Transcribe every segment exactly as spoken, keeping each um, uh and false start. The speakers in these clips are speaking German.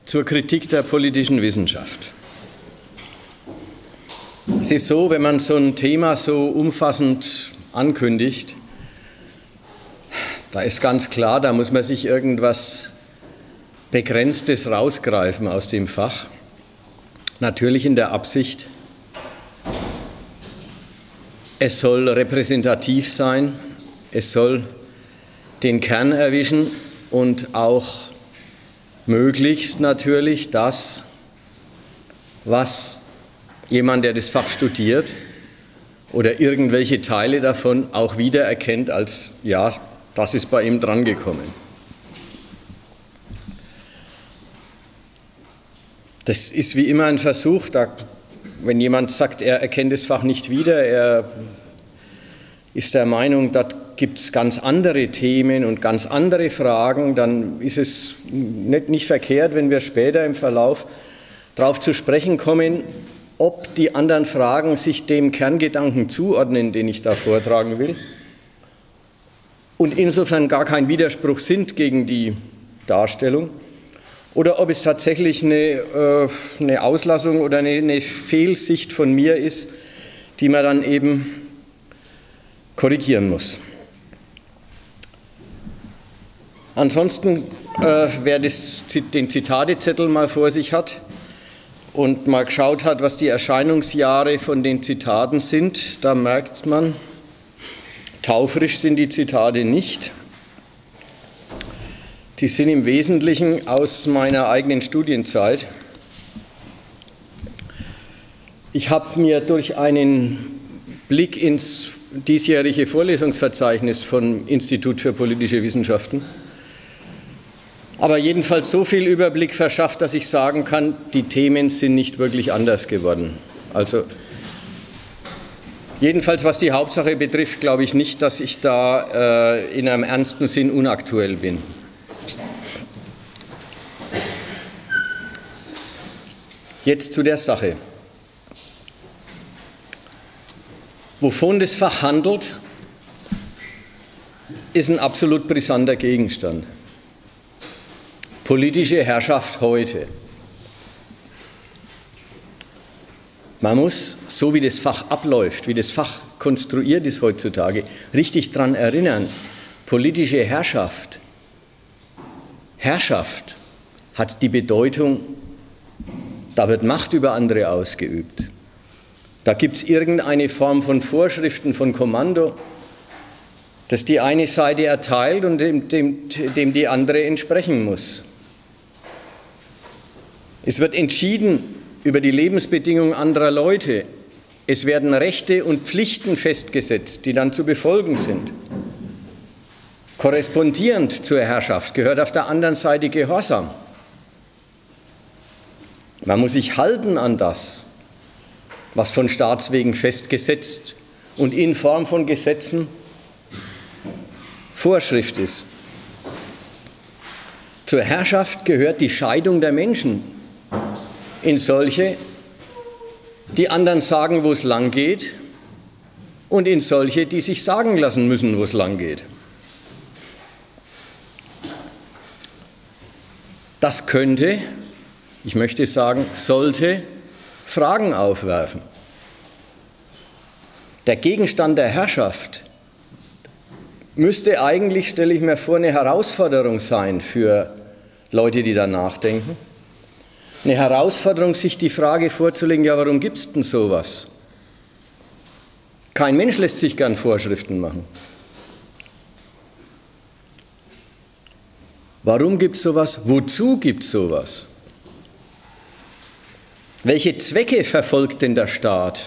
zur Kritik der politischen Wissenschaft. Es ist so, wenn man so ein Thema so umfassend ankündigt, da ist ganz klar, da muss man sich irgendwas Begrenztes rausgreifen aus dem Fach. Natürlich in der Absicht, es soll repräsentativ sein, es soll den Kern erwischen und auch möglichst natürlich das, was jemand, der das Fach studiert oder irgendwelche Teile davon auch wiedererkennt als, ja, das ist bei ihm drangekommen. Das ist wie immer ein Versuch, da, wenn jemand sagt, er erkennt das Fach nicht wieder, er ist der Meinung, da gibt es ganz andere Themen und ganz andere Fragen, dann ist es nicht, nicht verkehrt, wenn wir später im Verlauf darauf zu sprechen kommen, ob die anderen Fragen sich dem Kerngedanken zuordnen, den ich da vortragen will, und insofern gar kein Widerspruch sind gegen die Darstellung, oder ob es tatsächlich eine, äh, eine Auslassung oder eine, eine Fehlsicht von mir ist, die man dann eben korrigieren muss. Ansonsten, äh, wer das, den Zitatezettel mal vor sich hat und mal geschaut hat, was die Erscheinungsjahre von den Zitaten sind, da merkt man, taufrisch sind die Zitate nicht. Die sind im Wesentlichen aus meiner eigenen Studienzeit. Ich habe mir durch einen Blick ins diesjährige Vorlesungsverzeichnis vom Institut für politische Wissenschaften aber jedenfalls so viel Überblick verschafft, dass ich sagen kann, die Themen sind nicht wirklich anders geworden. Also jedenfalls, was die Hauptsache betrifft, glaube ich nicht, dass ich da äh, in einem ernsten Sinn unaktuell bin. Jetzt zu der Sache. Wovon das Fach handelt, ist ein absolut brisanter Gegenstand. Politische Herrschaft heute. Man muss, so wie das Fach abläuft, wie das Fach konstruiert ist heutzutage, richtig daran erinnern, politische Herrschaft, Herrschaft hat die Bedeutung, da wird Macht über andere ausgeübt. Da gibt es irgendeine Form von Vorschriften, von Kommando, das die eine Seite erteilt und dem, dem, dem die andere entsprechen muss. Es wird entschieden über die Lebensbedingungen anderer Leute. Es werden Rechte und Pflichten festgesetzt, die dann zu befolgen sind. Korrespondierend zur Herrschaft gehört auf der anderen Seite Gehorsam. Man muss sich halten an das, was von Staatswegen festgesetzt und in Form von Gesetzen Vorschrift ist. Zur Herrschaft gehört die Scheidung der Menschen in solche, die anderen sagen, wo es lang geht, und in solche, die sich sagen lassen müssen, wo es lang geht. Das könnte, ich möchte sagen, sollte Fragen aufwerfen. Der Gegenstand der Herrschaft müsste eigentlich, stelle ich mir vor, eine Herausforderung sein für Leute, die da nachdenken. Eine Herausforderung, sich die Frage vorzulegen, ja, warum gibt es denn sowas? Kein Mensch lässt sich gern Vorschriften machen. Warum gibt es sowas? Wozu gibt es sowas? Welche Zwecke verfolgt denn der Staat?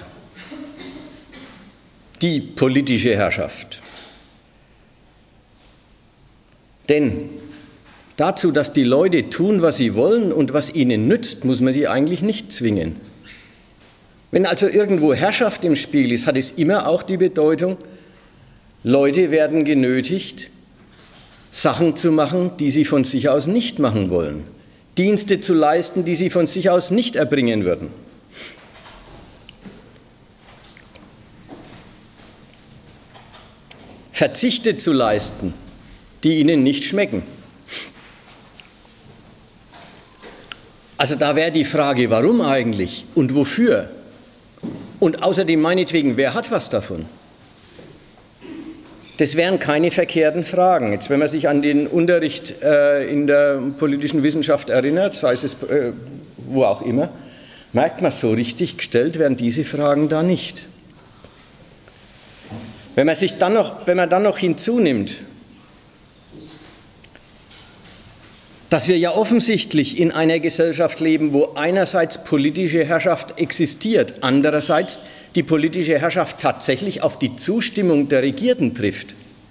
Die politische Herrschaft. Denn dazu, dass die Leute tun, was sie wollen und was ihnen nützt, muss man sie eigentlich nicht zwingen. Wenn also irgendwo Herrschaft im Spiel ist, hat es immer auch die Bedeutung, Leute werden genötigt, Sachen zu machen, die sie von sich aus nicht machen wollen. Dienste zu leisten, die sie von sich aus nicht erbringen würden. Verzichte zu leisten, die ihnen nicht schmecken. Also da wäre die Frage, warum eigentlich und wofür? Und außerdem meinetwegen, wer hat was davon? Das wären keine verkehrten Fragen. Jetzt, wenn man sich an den Unterricht äh, in der politischen Wissenschaft erinnert, sei es äh, wo auch immer, merkt man, so richtig gestellt werden diese Fragen da nicht. Wenn man, sich dann noch, wenn man dann noch hinzunimmt, dass wir ja offensichtlich in einer Gesellschaft leben, wo einerseits politische Herrschaft existiert, andererseits die politische Herrschaft tatsächlich auf die Zustimmung der Regierten trifft.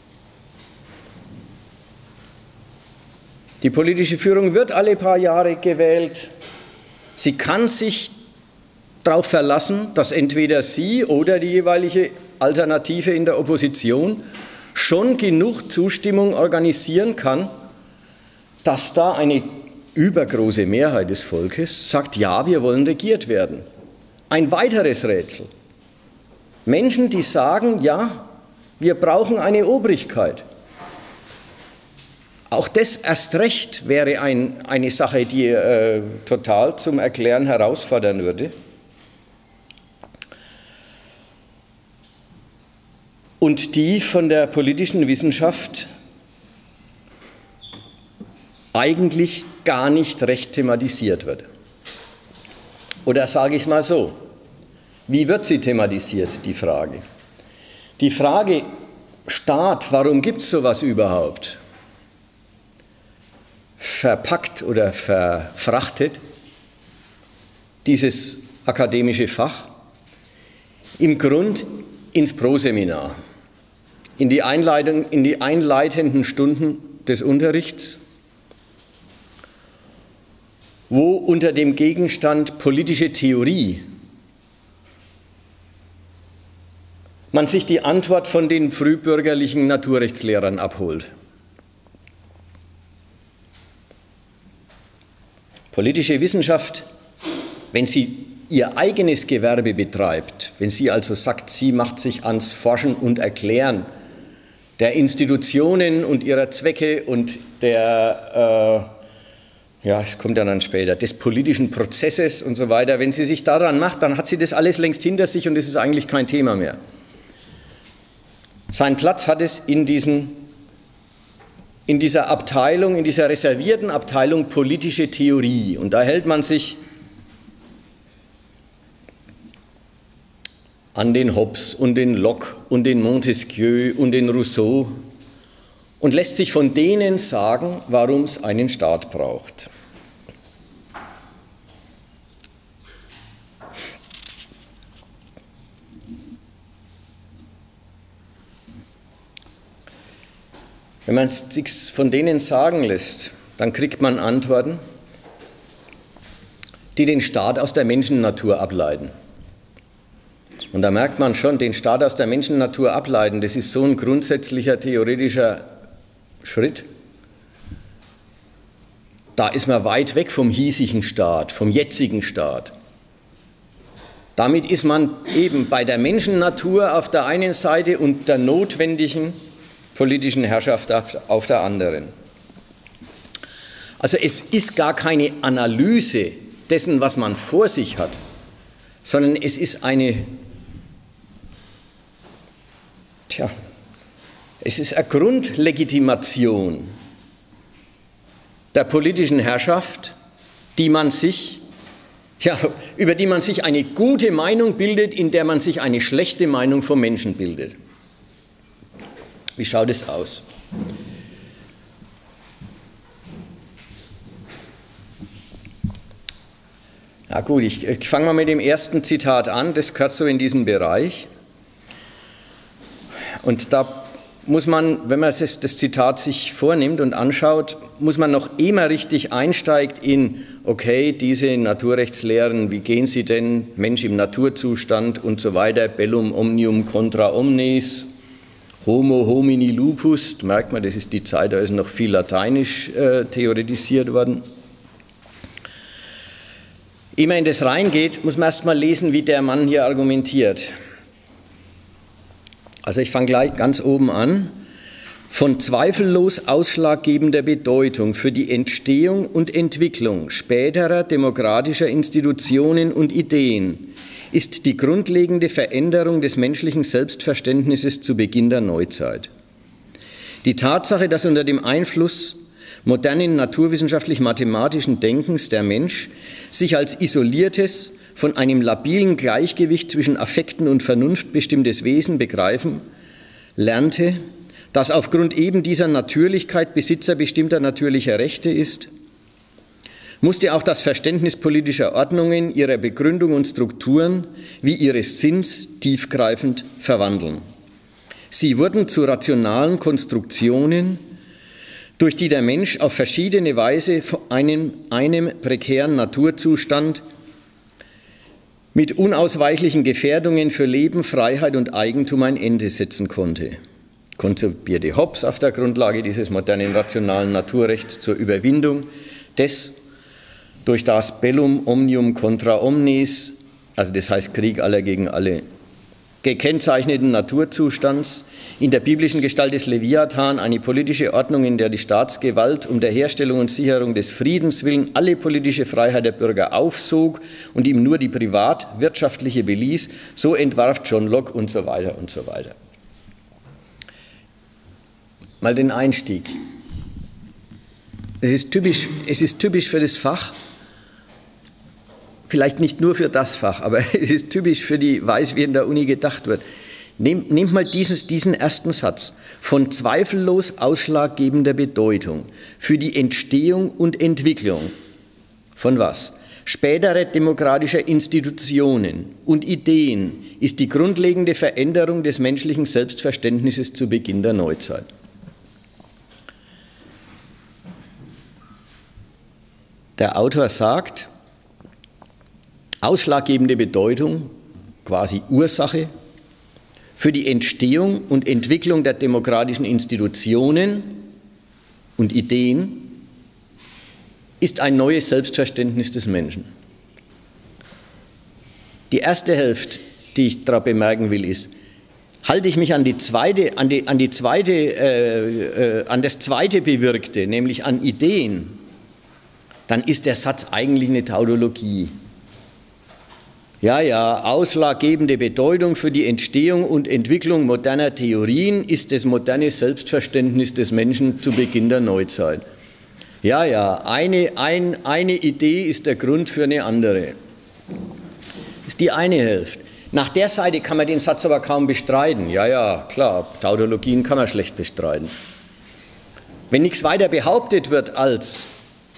Die politische Führung wird alle paar Jahre gewählt. Sie kann sich darauf verlassen, dass entweder sie oder die jeweilige Alternative in der Opposition schon genug Zustimmung organisieren kann, dass da eine übergroße Mehrheit des Volkes sagt, ja, wir wollen regiert werden. Ein weiteres Rätsel. Menschen, die sagen, ja, wir brauchen eine Obrigkeit. Auch das erst recht wäre ein, eine Sache, die äh, total zum Erklären herausfordern würde. Und die von der politischen Wissenschaft eigentlich gar nicht recht thematisiert wird. Oder sage ich es mal so, wie wird sie thematisiert, die Frage? Die Frage Staat, warum gibt es sowas überhaupt? Verpackt oder verfrachtet dieses akademische Fach im Grund ins Proseminar, in die, Einleitung, in die einleitenden Stunden des Unterrichts, wo unter dem Gegenstand politische Theorie man sich die Antwort von den frühbürgerlichen Naturrechtslehrern abholt. Politische Wissenschaft, wenn sie ihr eigenes Gewerbe betreibt, wenn sie also sagt, sie macht sich ans Forschen und Erklären der Institutionen und ihrer Zwecke und der, äh, ja, es kommt ja dann später, des politischen Prozesses und so weiter, wenn sie sich daran macht, dann hat sie das alles längst hinter sich und es ist eigentlich kein Thema mehr. Seinen Platz hat es in diesen in dieser Abteilung, in dieser reservierten Abteilung politische Theorie. Und da hält man sich an den Hobbes und den Locke und den Montesquieu und den Rousseau und lässt sich von denen sagen, warum es einen Staat braucht. Wenn man es sich von denen sagen lässt, dann kriegt man Antworten, die den Staat aus der Menschennatur ableiten. Und da merkt man schon, den Staat aus der Menschennatur ableiten, das ist so ein grundsätzlicher theoretischer Schritt. Da ist man weit weg vom hiesigen Staat, vom jetzigen Staat. Damit ist man eben bei der Menschennatur auf der einen Seite und der notwendigen politischen Herrschaft auf der anderen. Also es ist gar keine Analyse dessen, was man vor sich hat, sondern es ist eine, tja, es ist eine Grundlegitimation der politischen Herrschaft, die man sich, ja, über die man sich eine gute Meinung bildet, in der man sich eine schlechte Meinung vom Menschen bildet. Wie schaut es aus? Na gut, ich, ich fange mal mit dem ersten Zitat an, das gehört so in diesen Bereich. Und da muss man, wenn man das, das Zitat sich vornimmt und anschaut, muss man noch immer richtig einsteigt in, okay, diese Naturrechtslehren, wie gehen sie denn, Mensch im Naturzustand und so weiter, bellum omnium contra omnes, Homo homini lupus, da merkt man, das ist die Zeit, da ist noch viel Lateinisch äh, theoretisiert worden. Ehe man in das reingeht, muss man erst mal lesen, wie der Mann hier argumentiert. Also ich fange gleich ganz oben an. von zweifellos ausschlaggebender Bedeutung für die Entstehung und Entwicklung späterer demokratischer Institutionen und Ideen ist die grundlegende Veränderung des menschlichen Selbstverständnisses zu Beginn der Neuzeit. Die Tatsache, dass unter dem Einfluss modernen naturwissenschaftlich-mathematischen Denkens der Mensch sich als isoliertes, von einem labilen Gleichgewicht zwischen Affekten und Vernunft bestimmtes Wesen begreifen lernte, das aufgrund eben dieser Natürlichkeit Besitzer bestimmter natürlicher Rechte ist, musste auch das Verständnis politischer Ordnungen, ihrer Begründung und Strukturen wie ihres Sinns tiefgreifend verwandeln. Sie wurden zu rationalen Konstruktionen, durch die der Mensch auf verschiedene Weise einem, einem prekären Naturzustand mit unausweichlichen Gefährdungen für Leben, Freiheit und Eigentum ein Ende setzen konnte. Konzipierte Hobbes auf der Grundlage dieses modernen rationalen Naturrechts zur Überwindung des durch das Bellum omnium contra omnes, also das heißt Krieg aller gegen alle, gekennzeichneten Naturzustands, in der biblischen Gestalt des Leviathan eine politische Ordnung, in der die Staatsgewalt um der Herstellung und Sicherung des Friedens willen alle politische Freiheit der Bürger aufsog und ihm nur die privatwirtschaftliche beließ, so entwarf John Locke und so weiter und so weiter. Mal den Einstieg. Es ist typisch, es ist typisch für das Fach, vielleicht nicht nur für das Fach, aber es ist typisch für die Weise, wie in der Uni gedacht wird. Nehmt, nehmt mal dieses, diesen ersten Satz. Von zweifellos ausschlaggebender Bedeutung für die Entstehung und Entwicklung von was? Späterer demokratischer Institutionen und Ideen ist die grundlegende Veränderung des menschlichen Selbstverständnisses zu Beginn der Neuzeit. Der Autor sagt, ausschlaggebende Bedeutung, quasi Ursache, für die Entstehung und Entwicklung der demokratischen Institutionen und Ideen ist ein neues Selbstverständnis des Menschen. Die erste Hälfte, die ich daran bemerken will, ist, halte ich mich an die zweite, an die, an die zweite, äh, äh, an das zweite Bewirkte, nämlich an Ideen, dann ist der Satz eigentlich eine Tautologie. Ja, ja, ausschlaggebende Bedeutung für die Entstehung und Entwicklung moderner Theorien ist das moderne Selbstverständnis des Menschen zu Beginn der Neuzeit. Ja, ja, eine, ein, eine Idee ist der Grund für eine andere. Das ist die eine Hälfte. Nach der Seite kann man den Satz aber kaum bestreiten. Ja, ja, klar, Tautologien kann man schlecht bestreiten. Wenn nichts weiter behauptet wird als,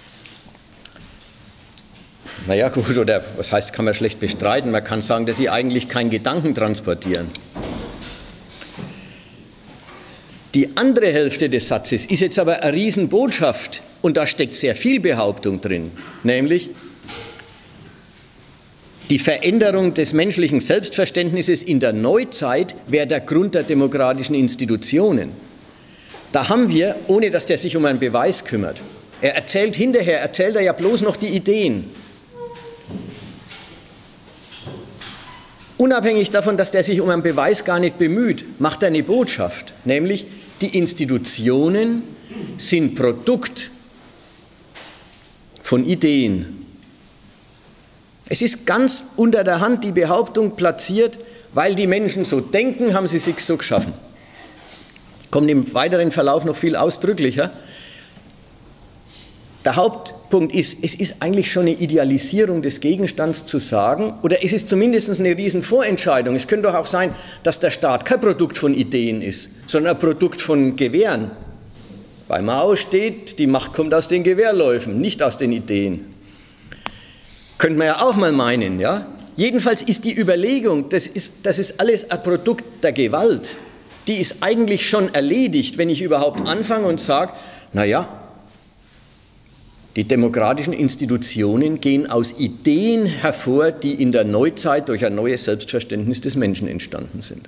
naja gut, oder was heißt, kann man schlecht bestreiten, man kann sagen, dass sie eigentlich keinen Gedanken transportieren. Die andere Hälfte des Satzes ist jetzt aber eine Riesenbotschaft und da steckt sehr viel Behauptung drin, nämlich die Veränderung des menschlichen Selbstverständnisses in der Neuzeit wäre der Grund der demokratischen Institutionen. Da haben wir, ohne dass der sich um einen Beweis kümmert, er erzählt hinterher, erzählt er ja bloß noch die Ideen. Unabhängig davon, dass der sich um einen Beweis gar nicht bemüht, macht er eine Botschaft, nämlich die Institutionen sind Produkt von Ideen. Es ist ganz unter der Hand die Behauptung platziert, weil die Menschen so denken, haben sie sich so geschaffen. Kommt im weiteren Verlauf noch viel ausdrücklicher. Der Hauptpunkt ist, es ist eigentlich schon eine Idealisierung des Gegenstands zu sagen, oder es ist zumindest eine Riesenvorentscheidung. Es könnte doch auch sein, dass der Staat kein Produkt von Ideen ist, sondern ein Produkt von Gewehren. Bei Mao steht, die Macht kommt aus den Gewehrläufen, nicht aus den Ideen. Könnte man ja auch mal meinen, ja? Jedenfalls ist die Überlegung, das ist, das ist alles ein Produkt der Gewalt, die ist eigentlich schon erledigt, wenn ich überhaupt anfange und sage, naja, die demokratischen Institutionen gehen aus Ideen hervor, die in der Neuzeit durch ein neues Selbstverständnis des Menschen entstanden sind.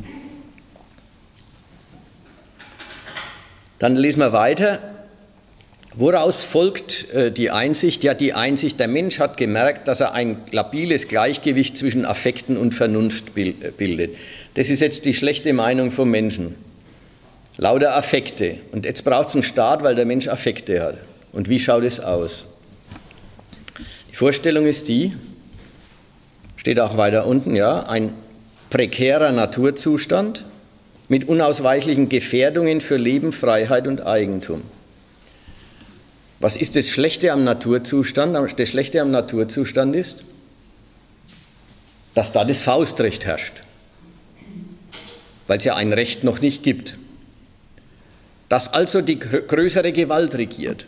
Dann lesen wir weiter. Woraus folgt äh, die Einsicht? Ja, die Einsicht, der Mensch hat gemerkt, dass er ein labiles Gleichgewicht zwischen Affekten und Vernunft bildet. Das ist jetzt die schlechte Meinung vom Menschen. Lauter Affekte. Und jetzt braucht es einen Staat, weil der Mensch Affekte hat. Und wie schaut es aus? Die Vorstellung ist die, steht auch weiter unten, ja, ein prekärer Naturzustand mit unausweichlichen Gefährdungen für Leben, Freiheit und Eigentum. Was ist das Schlechte am Naturzustand? Das Schlechte am Naturzustand ist, dass da das Faustrecht herrscht, weil es ja ein Recht noch nicht gibt. Dass also die größere Gewalt regiert.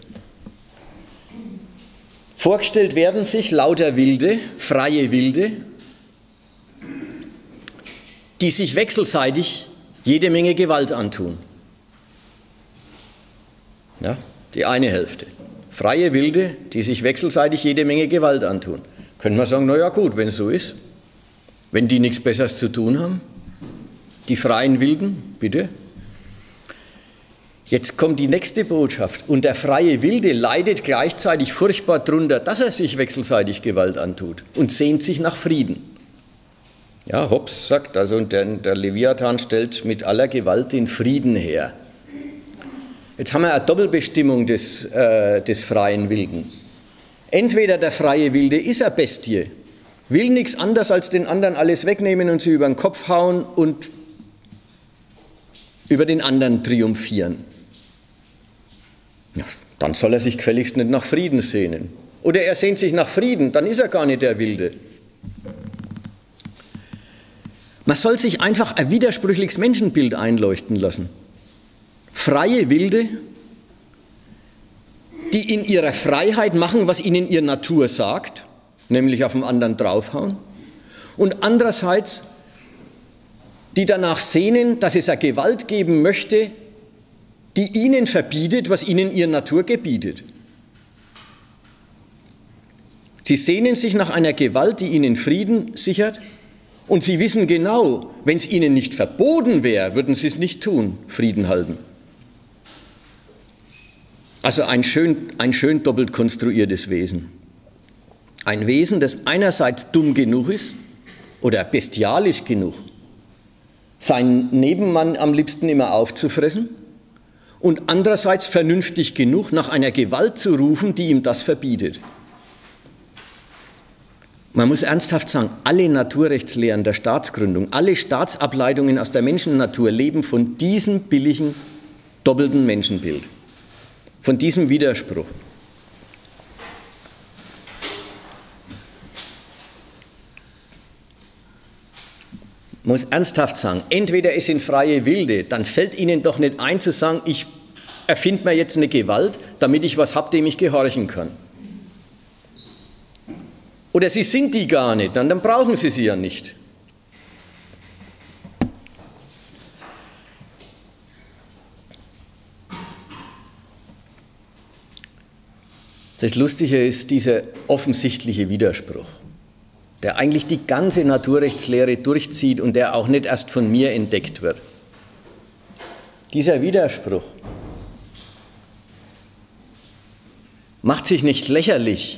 Vorgestellt werden sich lauter Wilde, freie Wilde, die sich wechselseitig jede Menge Gewalt antun. Ja, die eine Hälfte. Freie Wilde, die sich wechselseitig jede Menge Gewalt antun. Können wir sagen, naja gut, wenn es so ist, wenn die nichts Besseres zu tun haben, die freien Wilden, bitte. Jetzt kommt die nächste Botschaft. Und der freie Wilde leidet gleichzeitig furchtbar darunter, dass er sich wechselseitig Gewalt antut und sehnt sich nach Frieden. Ja, Hobbes sagt, also der, der Leviathan stellt mit aller Gewalt den Frieden her. Jetzt haben wir eine Doppelbestimmung des, äh, des freien Wilden. Entweder der freie Wilde ist eine Bestie, will nichts anderes als den anderen alles wegnehmen und sie über den Kopf hauen und über den anderen triumphieren. Ja, dann soll er sich gefälligst nicht nach Frieden sehnen. Oder er sehnt sich nach Frieden, dann ist er gar nicht der Wilde. Man soll sich einfach ein widersprüchliches Menschenbild einleuchten lassen. Freie Wilde, die in ihrer Freiheit machen, was ihnen ihre Natur sagt, nämlich auf den anderen draufhauen, und andererseits die danach sehnen, dass es eine Gewalt geben möchte, die ihnen verbietet, was ihnen ihre Natur gebietet. Sie sehnen sich nach einer Gewalt, die ihnen Frieden sichert, und sie wissen genau, wenn es ihnen nicht verboten wäre, würden sie es nicht tun, Frieden halten. Also ein schön, ein schön doppelt konstruiertes Wesen. Ein Wesen, das einerseits dumm genug ist oder bestialisch genug, seinen Nebenmann am liebsten immer aufzufressen, und andererseits vernünftig genug, nach einer Gewalt zu rufen, die ihm das verbietet. Man muss ernsthaft sagen, alle Naturrechtslehren der Staatsgründung, alle Staatsableitungen aus der Menschennatur leben von diesem billigen, doppelten Menschenbild, von diesem Widerspruch. Man muss ernsthaft sagen, entweder es sind freie Wilde, dann fällt ihnen doch nicht ein zu sagen, ich erfinde mir jetzt eine Gewalt, damit ich was habe, dem ich gehorchen kann. Oder sie sind die gar nicht, dann, dann brauchen sie sie ja nicht. Das Lustige ist dieser offensichtliche Widerspruch, der eigentlich die ganze Naturrechtslehre durchzieht und der auch nicht erst von mir entdeckt wird. Dieser Widerspruch macht sich nicht lächerlich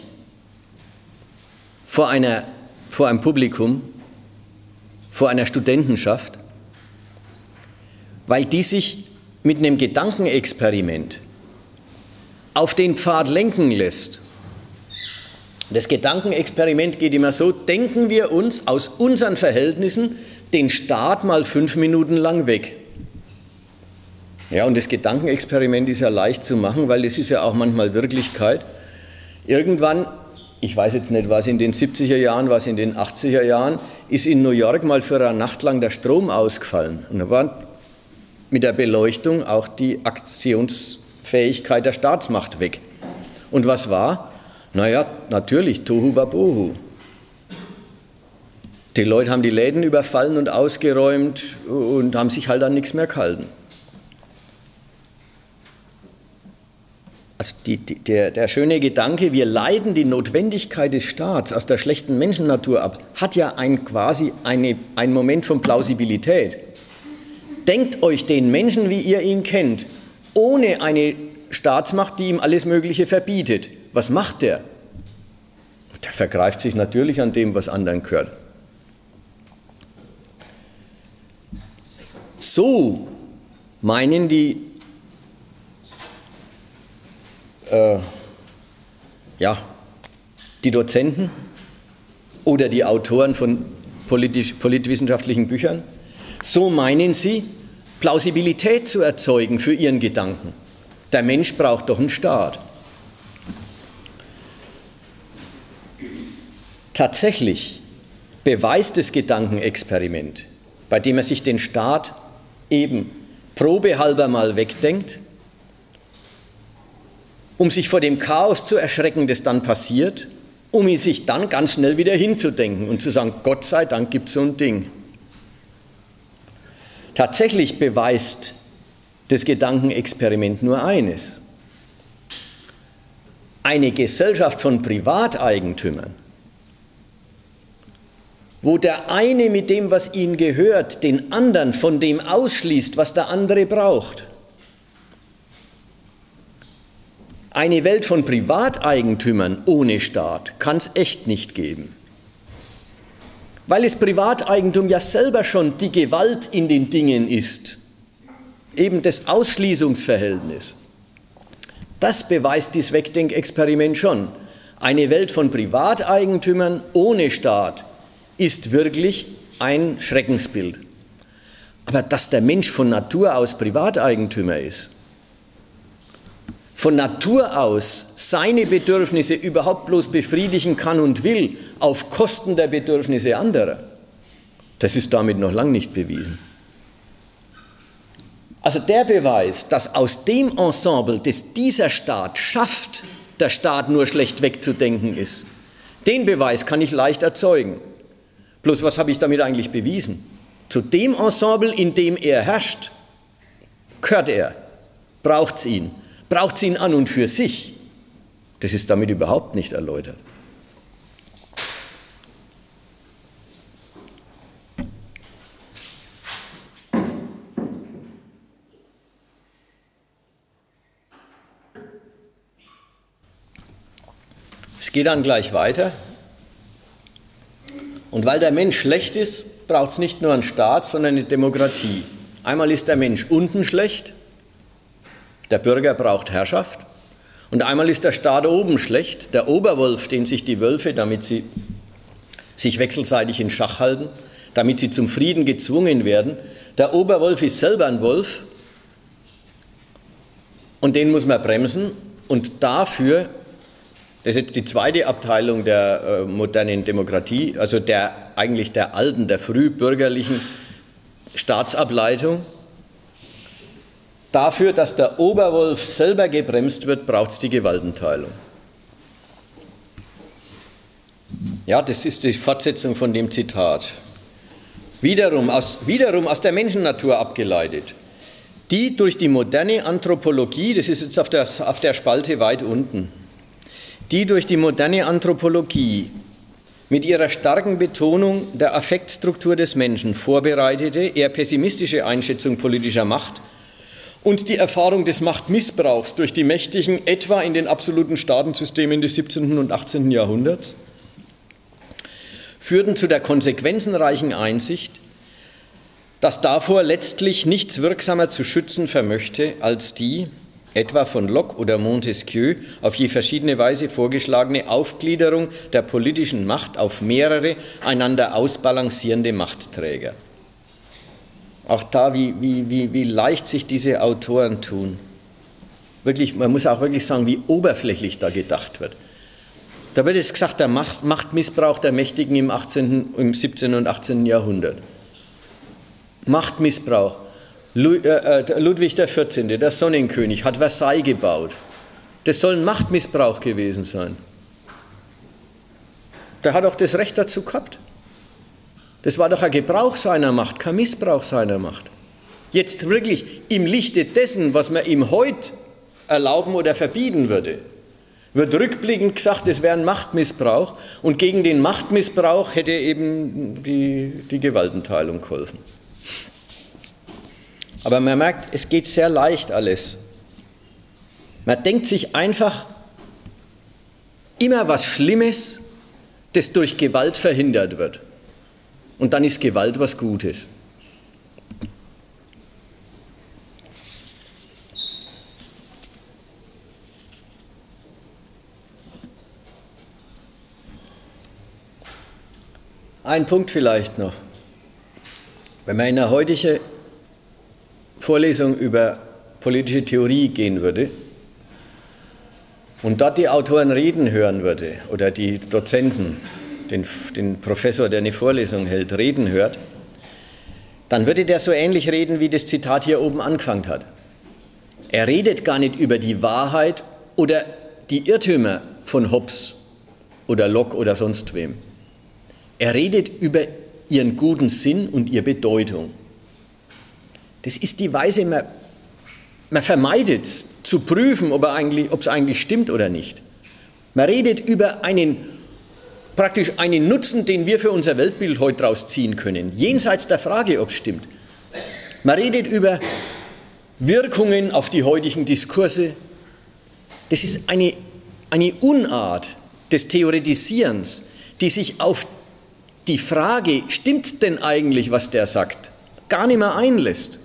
vor, einer, vor einem Publikum, vor einer Studentenschaft, weil die sich mit einem Gedankenexperiment auf den Pfad lenken lässt. Das Gedankenexperiment geht immer so: Denken wir uns aus unseren Verhältnissen den Staat mal fünf Minuten lang weg. Ja, und das Gedankenexperiment ist ja leicht zu machen, weil das ist ja auch manchmal Wirklichkeit. Irgendwann, ich weiß jetzt nicht, was in den siebziger Jahren, was in den achtziger Jahren, ist in New York mal für eine Nacht lang der Strom ausgefallen. Und da war mit der Beleuchtung auch die Aktionsfähigkeit der Staatsmacht weg. Und was war? Naja, natürlich, Tohu Wabohu. Die Leute haben die Läden überfallen und ausgeräumt und haben sich halt an nichts mehr gehalten. Also die, die, der, der schöne Gedanke, wir leiten die Notwendigkeit des Staats aus der schlechten Menschennatur ab, hat ja ein, quasi eine, einen Moment von Plausibilität. Denkt euch den Menschen, wie ihr ihn kennt, ohne eine Staatsmacht, die ihm alles Mögliche verbietet. Was macht der? Der vergreift sich natürlich an dem, was anderen gehört. So meinen die, äh, ja, die Dozenten oder die Autoren von politisch, politwissenschaftlichen Büchern, so meinen sie, Plausibilität zu erzeugen für ihren Gedanken. Der Mensch braucht doch einen Staat. Tatsächlich beweist das Gedankenexperiment, bei dem er sich den Staat eben probehalber mal wegdenkt, um sich vor dem Chaos zu erschrecken, das dann passiert, um ihn sich dann ganz schnell wieder hinzudenken und zu sagen, Gott sei Dank gibt es so ein Ding. Tatsächlich beweist das Gedankenexperiment nur eines. Eine Gesellschaft von Privateigentümern, wo der eine mit dem, was ihm gehört, den anderen von dem ausschließt, was der andere braucht. Eine Welt von Privateigentümern ohne Staat kann es echt nicht geben. Weil das Privateigentum ja selber schon die Gewalt in den Dingen ist, eben das Ausschließungsverhältnis. Das beweist dieses Wegdenkexperiment schon. Eine Welt von Privateigentümern ohne Staat ist wirklich ein Schreckensbild. Aber dass der Mensch von Natur aus Privateigentümer ist, von Natur aus seine Bedürfnisse überhaupt bloß befriedigen kann und will, auf Kosten der Bedürfnisse anderer, das ist damit noch lange nicht bewiesen. Also der Beweis, dass aus dem Ensemble, das dieser Staat schafft, der Staat nur schlecht wegzudenken ist, den Beweis kann ich leicht erzeugen. Bloß was habe ich damit eigentlich bewiesen? Zu dem Ensemble, in dem er herrscht, gehört er, braucht es ihn. Braucht es ihn an und für sich? Das ist damit überhaupt nicht erläutert. Es geht dann gleich weiter. Und weil der Mensch schlecht ist, braucht es nicht nur einen Staat, sondern eine Demokratie. Einmal ist der Mensch unten schlecht, der Bürger braucht Herrschaft, und einmal ist der Staat oben schlecht, der Oberwolf, den sich die Wölfe, damit sie sich wechselseitig in Schach halten, damit sie zum Frieden gezwungen werden, der Oberwolf ist selber ein Wolf und den muss man bremsen, und dafür, das ist jetzt die zweite Abteilung der äh, modernen Demokratie, also der, eigentlich der alten, der frühbürgerlichen Staatsableitung. Dafür, dass der Oberwolf selber gebremst wird, braucht es die Gewaltenteilung. Ja, das ist die Fortsetzung von dem Zitat. Wiederum aus, wiederum aus der Menschennatur abgeleitet. Die durch die moderne Anthropologie, das ist jetzt auf der, auf der Spalte weit unten, die durch die moderne Anthropologie mit ihrer starken Betonung der Affektstruktur des Menschen vorbereitete, eher pessimistische Einschätzung politischer Macht und die Erfahrung des Machtmissbrauchs durch die Mächtigen, etwa in den absoluten Staatensystemen des siebzehnten und achtzehnten Jahrhunderts, führten zu der konsequenzenreichen Einsicht, dass davor letztlich nichts wirksamer zu schützen vermöchte als die, etwa von Locke oder Montesquieu, auf je verschiedene Weise vorgeschlagene Aufgliederung der politischen Macht auf mehrere einander ausbalancierende Machtträger. Auch da, wie, wie, wie, wie leicht sich diese Autoren tun. Wirklich, man muss auch wirklich sagen, wie oberflächlich da gedacht wird. Da wird jetzt gesagt, der Macht, Machtmissbrauch der Mächtigen im, achtzehnten, im siebzehnten und achtzehnten Jahrhundert. Machtmissbrauch. Ludwig der vierzehnte, der Sonnenkönig, hat Versailles gebaut. Das soll ein Machtmissbrauch gewesen sein. Der hat auch das Recht dazu gehabt. Das war doch ein Gebrauch seiner Macht, kein Missbrauch seiner Macht. Jetzt wirklich im Lichte dessen, was man ihm heute erlauben oder verbieten würde, wird rückblickend gesagt, es wäre ein Machtmissbrauch, und gegen den Machtmissbrauch hätte eben die, die Gewaltenteilung geholfen. Aber man merkt, es geht sehr leicht alles. Man denkt sich einfach immer was Schlimmes, das durch Gewalt verhindert wird. Und dann ist Gewalt was Gutes. Ein Punkt vielleicht noch. Wenn man in eine heutige Vorlesung über politische Theorie gehen würde und dort die Autoren reden hören würde oder die Dozenten, den, den Professor, der eine Vorlesung hält, reden hört, dann würde der so ähnlich reden, wie das Zitat hier oben angefangen hat. Er redet gar nicht über die Wahrheit oder die Irrtümer von Hobbes oder Locke oder sonst wem. Er redet über ihren guten Sinn und ihre Bedeutung. Das ist die Weise, man, man vermeidet es, zu prüfen, ob es eigentlich, eigentlich stimmt oder nicht. Man redet über einen, praktisch einen Nutzen, den wir für unser Weltbild heute daraus ziehen können, jenseits der Frage, ob es stimmt. Man redet über Wirkungen auf die heutigen Diskurse. Das ist eine, eine Unart des Theoretisierens, die sich auf die Frage, stimmt denn eigentlich, was der sagt, gar nicht mehr einlässt.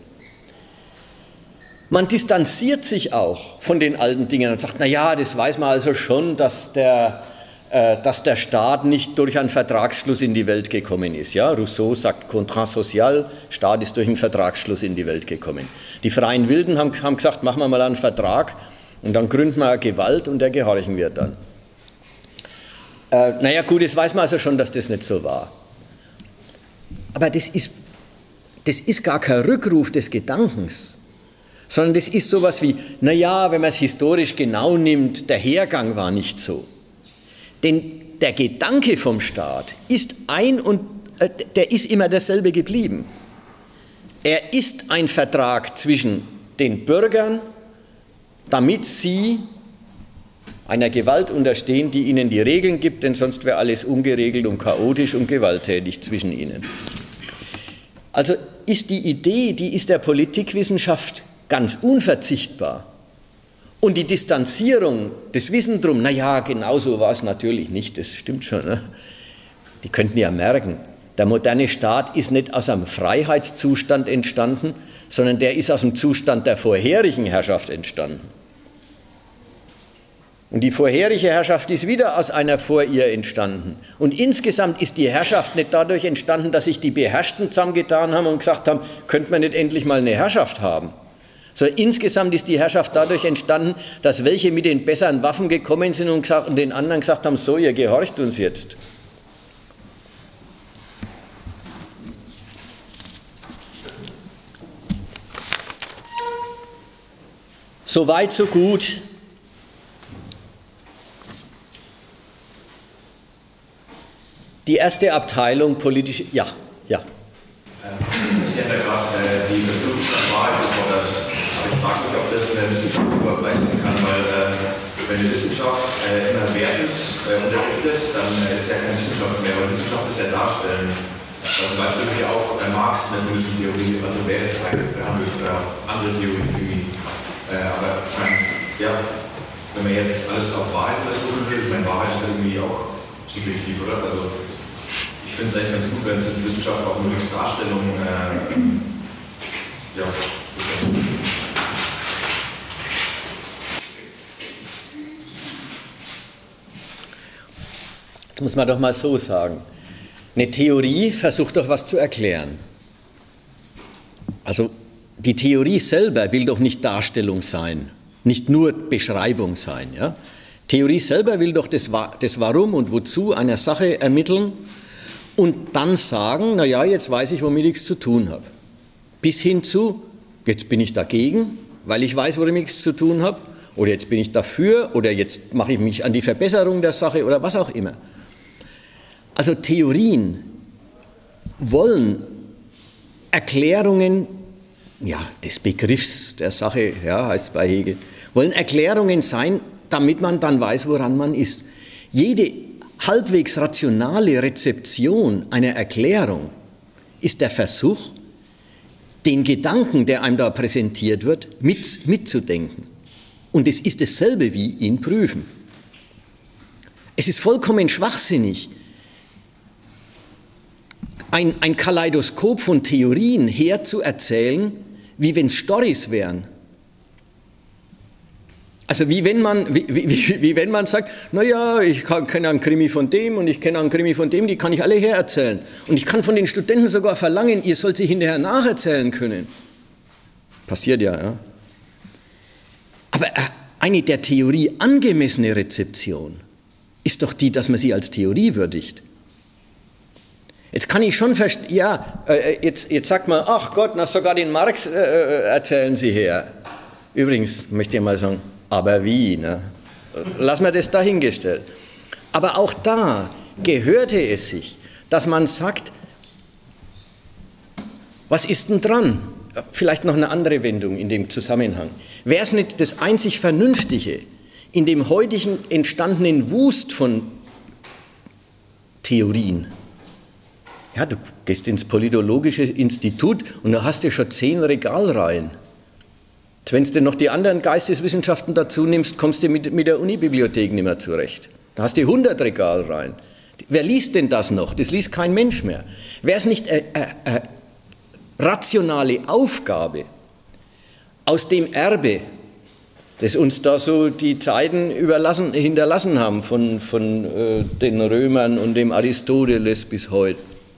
Man distanziert sich auch von den alten Dingen und sagt, na ja, das weiß man also schon, dass der, äh, dass der Staat nicht durch einen Vertragsschluss in die Welt gekommen ist. Ja? Rousseau sagt Contrat social, Staat ist durch einen Vertragsschluss in die Welt gekommen. Die Freien Wilden haben, haben gesagt, machen wir mal einen Vertrag und dann gründen wir Gewalt und der gehorchen wir dann. Äh, naja gut, das weiß man also schon, dass das nicht so war. Aber das ist, das ist gar kein Rückruf des Gedankens, sondern das ist sowas wie, naja, wenn man es historisch genau nimmt, der Hergang war nicht so. Denn der Gedanke vom Staat ist ein und äh, der ist immer derselbe geblieben. Er ist ein Vertrag zwischen den Bürgern, damit sie einer Gewalt unterstehen, die ihnen die Regeln gibt, denn sonst wäre alles ungeregelt und chaotisch und gewalttätig zwischen ihnen. Also ist die Idee, die ist der Politikwissenschaft ganz unverzichtbar. Und die Distanzierung, das Wissen drum, naja, genauso war es natürlich nicht, das stimmt schon. Ne? Die könnten ja merken, der moderne Staat ist nicht aus einem Freiheitszustand entstanden, sondern der ist aus dem Zustand der vorherigen Herrschaft entstanden. Und die vorherige Herrschaft ist wieder aus einer vor ihr entstanden. Und insgesamt ist die Herrschaft nicht dadurch entstanden, dass sich die Beherrschten zusammengetan haben und gesagt haben, könnte man nicht endlich mal eine Herrschaft haben. Sondern insgesamt ist die Herrschaft dadurch entstanden, dass welche mit den besseren Waffen gekommen sind und, gesagt, und den anderen gesagt haben, so, ihr gehorcht uns jetzt. So weit, so gut. Die erste Abteilung politische, ja, ja. Sie hat ja gerade äh, die Verknüpfungswahl gefordert, aber ich frage mich, ob das in der Wissenschaft überbleiben kann, weil äh, wenn die Wissenschaft äh, immer wertend äh, unterrichtet, dann äh, ist ja keine Wissenschaft mehr, weil Wissenschaft ist ja Darstellen. Also zum Beispiel ja auch äh, Marx in der politischen Theorie, also Wertefreiheit behandelt oder andere Theorien. Äh, aber ich meine, ja, wenn man jetzt alles auf Wahrheit untersuchen will, ich meine, Wahrheit ist ja irgendwie auch subjektiv, oder? Also ich finde es eigentlich ganz gut, wenn es in Wissenschaft auch möglichst Darstellungen äh, ja, das muss man doch mal so sagen. Eine Theorie versucht doch was zu erklären. Also die Theorie selber will doch nicht Darstellung sein, nicht nur Beschreibung sein. Ja? Theorie selber will doch das, das Warum und Wozu einer Sache ermitteln und dann sagen, naja, jetzt weiß ich, womit ich es zu tun habe. Bis hin zu, jetzt bin ich dagegen, weil ich weiß, womit ich es zu tun habe, oder jetzt bin ich dafür, oder jetzt mache ich mich an die Verbesserung der Sache, oder was auch immer. Also Theorien wollen Erklärungen, ja, des Begriffs der Sache, ja, heißt es bei Hegel, wollen Erklärungen sein, damit man dann weiß, woran man ist. Jede halbwegs rationale Rezeption einer Erklärung ist der Versuch, den Gedanken, der einem da präsentiert wird, mit, mitzudenken. Und es ist dasselbe wie ihn prüfen. Es ist vollkommen schwachsinnig, ein, ein Kaleidoskop von Theorien herzuerzählen, wie wenn es Storys wären. Also wie wenn man, wie, wie, wie wenn man sagt, naja, ich kenne einen Krimi von dem und ich kenne einen Krimi von dem, die kann ich alle hererzählen. Und ich kann von den Studenten sogar verlangen, ihr sollt sie hinterher nacherzählen können. Passiert ja, ja. Aber eine der Theorie angemessene Rezeption ist doch die, dass man sie als Theorie würdigt. Jetzt kann ich schon verstehen, ja, jetzt, jetzt sagt man, ach Gott, na sogar den Marx äh, erzählen Sie her. Übrigens möchte ich mal sagen, aber wie? Ne? Lassen wir das dahingestellt. Aber auch da gehörte es sich, dass man sagt, was ist denn dran? Vielleicht noch eine andere Wendung in dem Zusammenhang. Wäre es nicht das einzig Vernünftige, in dem heutigen entstandenen Wust von Theorien? Ja, du gehst ins Politologische Institut und da hast du schon zehn Regalreihen. Wenn du noch die anderen Geisteswissenschaften dazu nimmst, kommst du mit, mit der Unibibliothek nicht mehr zurecht. Da hast du hundert Regalreihen. Wer liest denn das noch? Das liest kein Mensch mehr. Wäre es nicht eine, eine, eine rationale Aufgabe, aus dem Erbe, das uns da so die Zeiten überlassen, hinterlassen haben, von, von äh, den Römern und dem Aristoteles bis heute,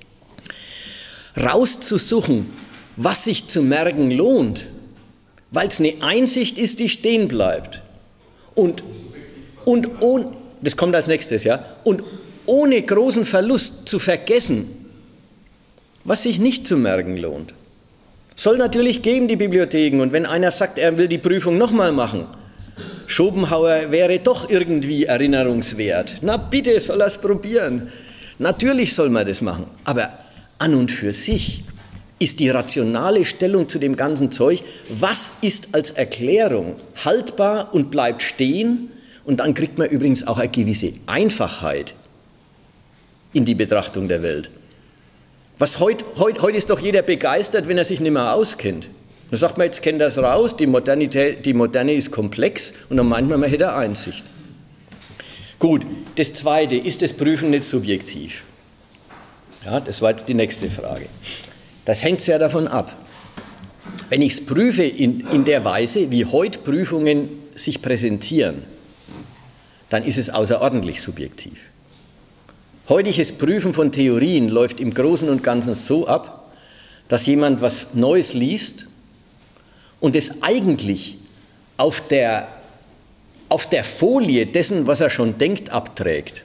rauszusuchen, was sich zu merken lohnt, weil es eine Einsicht ist, die stehen bleibt. Und, und ohne, das kommt als nächstes, ja, und ohne großen Verlust zu vergessen, was sich nicht zu merken lohnt. Soll natürlich geben, die Bibliotheken. Und wenn einer sagt, er will die Prüfung nochmal machen, Schopenhauer wäre doch irgendwie erinnerungswert. Na bitte, soll er es probieren. Natürlich soll man das machen. Aber an und für sich ist die rationale Stellung zu dem ganzen Zeug, was ist als Erklärung haltbar und bleibt stehen, und dann kriegt man übrigens auch eine gewisse Einfachheit in die Betrachtung der Welt. Was heute, heute, heute ist doch jeder begeistert, wenn er sich nicht mehr auskennt. Dann sagt man, jetzt kennt er es raus, die Modernität, die Moderne ist komplex, und dann meint man, man hätte Einsicht. Gut, das Zweite, ist das Prüfen nicht subjektiv? Ja, das war jetzt die nächste Frage. Das hängt sehr davon ab. Wenn ich es prüfe in, in der Weise, wie heute Prüfungen sich präsentieren, dann ist es außerordentlich subjektiv. Heutiges Prüfen von Theorien läuft im Großen und Ganzen so ab, dass jemand was Neues liest und es eigentlich auf der, auf der Folie dessen, was er schon denkt, abträgt.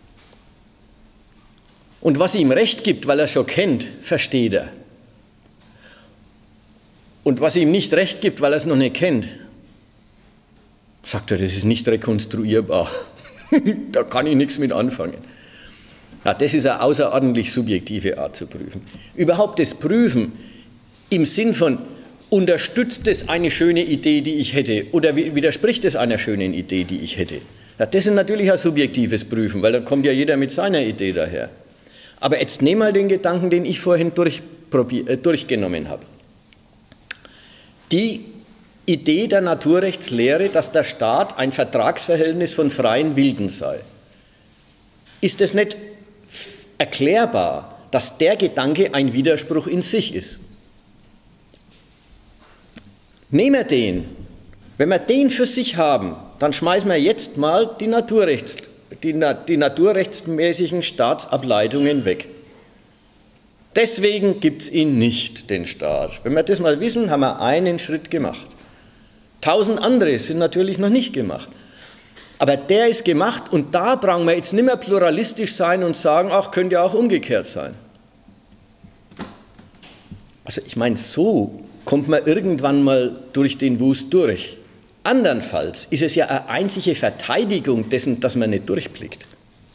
Und was ihm recht gibt, weil er es schon kennt, versteht er. Und was ihm nicht recht gibt, weil er es noch nicht kennt, sagt er, das ist nicht rekonstruierbar. Da kann ich nichts mit anfangen. Ja, das ist eine außerordentlich subjektive Art zu prüfen. Überhaupt das Prüfen im Sinn von, unterstützt es eine schöne Idee, die ich hätte, oder widerspricht es einer schönen Idee, die ich hätte? Ja, das ist natürlich ein subjektives Prüfen, weil dann kommt ja jeder mit seiner Idee daher. Aber jetzt nehmen wir den Gedanken, den ich vorhin durch, äh, durchgenommen habe. Die Idee der Naturrechtslehre, dass der Staat ein Vertragsverhältnis von freien Wilden sei. Ist es nicht erklärbar, dass der Gedanke ein Widerspruch in sich ist? Nehmen wir den. Wenn wir den für sich haben, dann schmeißen wir jetzt mal die, Naturrechts, die, die naturrechtsmäßigen Staatsableitungen weg. Deswegen gibt es ihn nicht, den Staat. Wenn wir das mal wissen, haben wir einen Schritt gemacht. Tausend andere sind natürlich noch nicht gemacht. Aber der ist gemacht, und da brauchen wir jetzt nicht mehr pluralistisch sein und sagen, ach, könnte ja auch umgekehrt sein. Also ich meine, so kommt man irgendwann mal durch den Wust durch. Andernfalls ist es ja eine einzige Verteidigung dessen, dass man nicht durchblickt.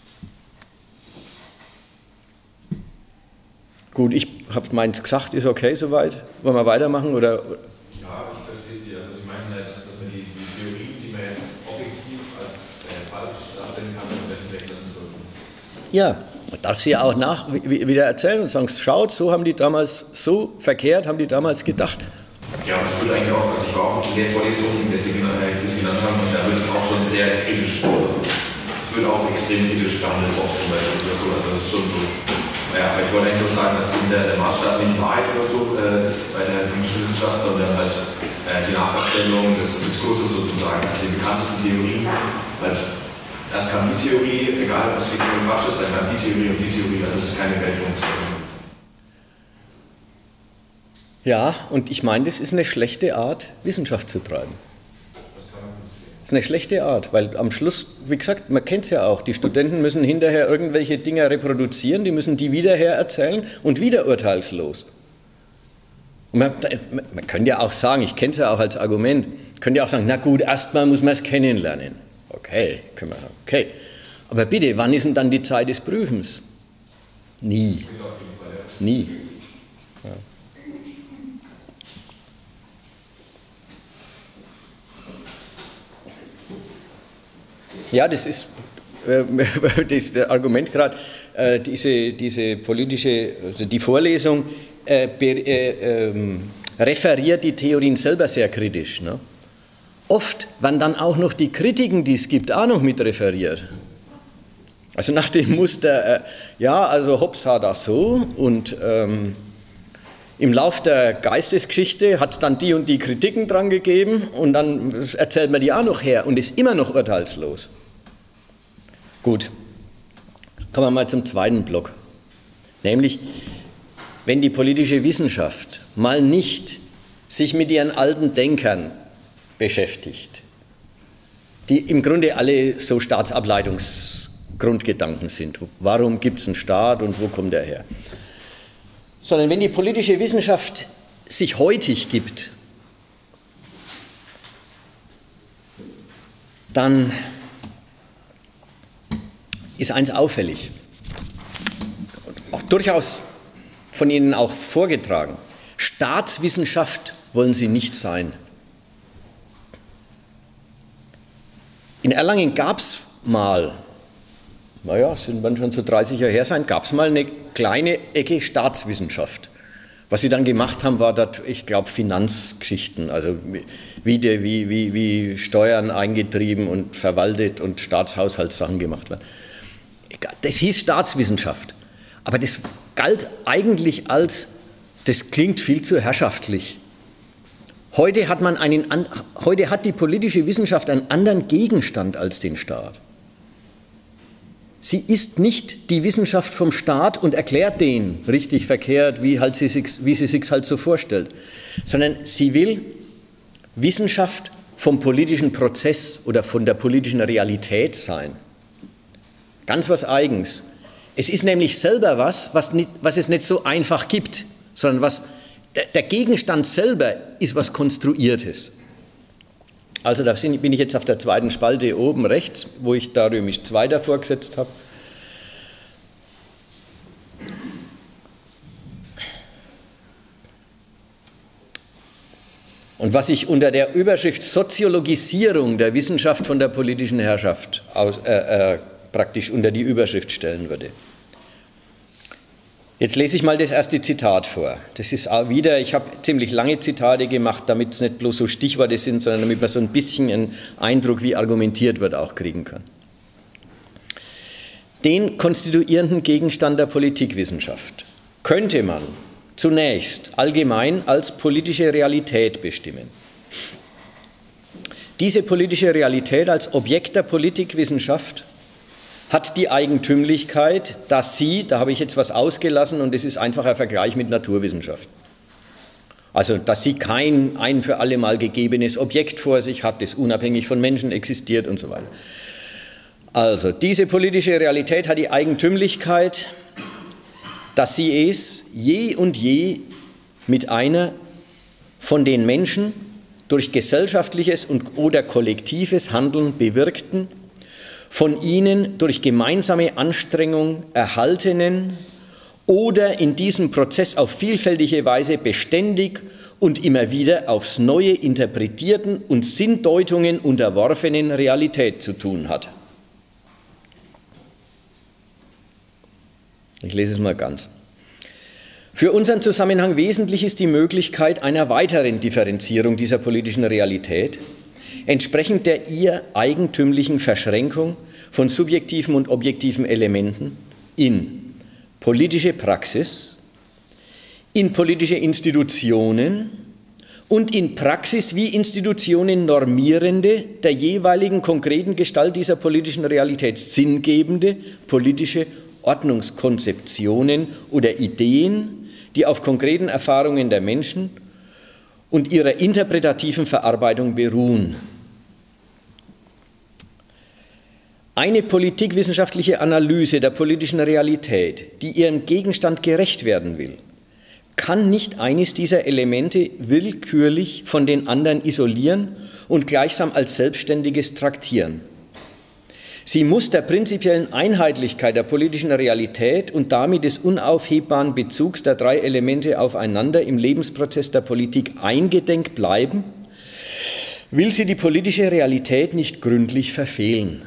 Gut, ich habe meins gesagt, ist okay soweit? Wollen wir weitermachen? Oder? Ja, ich verstehe Sie. Also Sie meinen, dass, dass man die, die Theorien, die man jetzt objektiv als äh, falsch darstellen kann, am besten weglassen sollte. Ja, man darf sie ja auch nach, wieder erzählen und sagen, schaut, so haben die damals, so verkehrt haben die damals gedacht. Ja, und es wird eigentlich auch, also ich war auch in der Vorlesung, die Sie genannt haben, und da wird es auch schon sehr kritisch, es wird auch extrem kritisch behandelt, oft zum Beispiel oder so, also das ist schon so. Ja, aber ich wollte eigentlich nur sagen, dass der, der Maßstab nicht Wahrheit oder so äh, ist bei der klinischen Wissenschaft, sondern halt äh, die Nacherzählung des Diskurses sozusagen, also die bekanntesten Theorien. Weil erst kam die Theorie, egal was für Theorie Quatsch ist, dann kam die Theorie und die Theorie, also es ist keine Weltungstheorie. Ja, und ich meine, das ist eine schlechte Art, Wissenschaft zu treiben. Das ist eine schlechte Art, weil am Schluss, wie gesagt, man kennt es ja auch, die Studenten müssen hinterher irgendwelche Dinge reproduzieren, die müssen die wieder hererzählen und wieder urteilslos. Und man, man könnte ja auch sagen, ich kenne es ja auch als Argument, könnte ja auch sagen, na gut, erstmal muss man es kennenlernen. Okay, können wir sagen, okay. Aber bitte, wann ist denn dann die Zeit des Prüfens? Nie. Nie. Ja. Ja, das ist äh, das Argument gerade, äh, diese, diese politische, also die Vorlesung äh, be, äh, äh, referiert die Theorien selber sehr kritisch. Ne? Oft werden dann auch noch die Kritiken, die es gibt, auch noch mit referiert. Also nach dem Muster, äh, ja, also Hobbes sah das so und ähm, im Lauf der Geistesgeschichte hat es dann die und die Kritiken dran gegeben und dann erzählt man die auch noch her und ist immer noch urteilslos. Gut, kommen wir mal zum zweiten Block. Nämlich, wenn die politische Wissenschaft mal nicht sich mit ihren alten Denkern beschäftigt, die im Grunde alle so Staatsableitungsgrundgedanken sind. Warum gibt es einen Staat und wo kommt er her? Sondern wenn die politische Wissenschaft sich heutig gibt, dann ist eins auffällig, auch durchaus von Ihnen auch vorgetragen. Staatswissenschaft wollen Sie nicht sein. In Erlangen gab es mal, naja, sind man schon so dreißig Jahre her sein, gab es mal eine kleine Ecke Staatswissenschaft. Was sie dann gemacht haben, war dort, ich glaube, Finanzgeschichten, also wie, die, wie, wie, wie Steuern eingetrieben und verwaltet und Staatshaushaltssachen gemacht werden. Das hieß Staatswissenschaft, aber das galt eigentlich als, das klingt viel zu herrschaftlich. Heute hat, man einen, heute hat die politische Wissenschaft einen anderen Gegenstand als den Staat. Sie ist nicht die Wissenschaft vom Staat und erklärt den richtig verkehrt, wie, halt sie sich, wie sie sich halt so vorstellt, sondern sie will Wissenschaft vom politischen Prozess oder von der politischen Realität sein. Ganz was Eigens. Es ist nämlich selber was, was, nicht, was es nicht so einfach gibt, sondern was, der, der Gegenstand selber ist was Konstruiertes. Also da bin ich jetzt auf der zweiten Spalte oben rechts, wo ich da römisch zwei davor gesetzt habe. Und was ich unter der Überschrift Soziologisierung der Wissenschaft von der politischen Herrschaft aus, äh, äh, praktisch unter die Überschrift stellen würde. Jetzt lese ich mal das erste Zitat vor. Das ist auch wieder, ich habe ziemlich lange Zitate gemacht, damit es nicht bloß so Stichworte sind, sondern damit man so ein bisschen einen Eindruck, wie argumentiert wird, auch kriegen kann. Den konstituierenden Gegenstand der Politikwissenschaft könnte man zunächst allgemein als politische Realität bestimmen. Diese politische Realität als Objekt der Politikwissenschaft hat die Eigentümlichkeit, dass sie, da habe ich jetzt was ausgelassen und das ist einfach ein Vergleich mit Naturwissenschaft. Also, dass sie kein ein für alle Mal gegebenes Objekt vor sich hat, das unabhängig von Menschen existiert und so weiter. Also, diese politische Realität hat die Eigentümlichkeit, dass sie es je und je mit einer von den Menschen durch gesellschaftliches und oder kollektives Handeln bewirkten, von ihnen durch gemeinsame Anstrengung erhaltenen oder in diesem Prozess auf vielfältige Weise beständig und immer wieder aufs Neue interpretierten und Sinndeutungen unterworfenen Realität zu tun hat. Ich lese es mal ganz. Für unseren Zusammenhang wesentlich ist die Möglichkeit einer weiteren Differenzierung dieser politischen Realität, entsprechend der ihr eigentümlichen Verschränkung von subjektiven und objektiven Elementen in politische Praxis, in politische Institutionen und in Praxis wie Institutionen normierende, der jeweiligen konkreten Gestalt dieser politischen Realität sinngebende politische Ordnungskonzeptionen oder Ideen, die auf konkreten Erfahrungen der Menschen und ihrer interpretativen Verarbeitung beruhen. Eine politikwissenschaftliche Analyse der politischen Realität, die ihrem Gegenstand gerecht werden will, kann nicht eines dieser Elemente willkürlich von den anderen isolieren und gleichsam als Selbstständiges traktieren. Sie muss der prinzipiellen Einheitlichkeit der politischen Realität und damit des unaufhebbaren Bezugs der drei Elemente aufeinander im Lebensprozess der Politik eingedenk bleiben, will sie die politische Realität nicht gründlich verfehlen.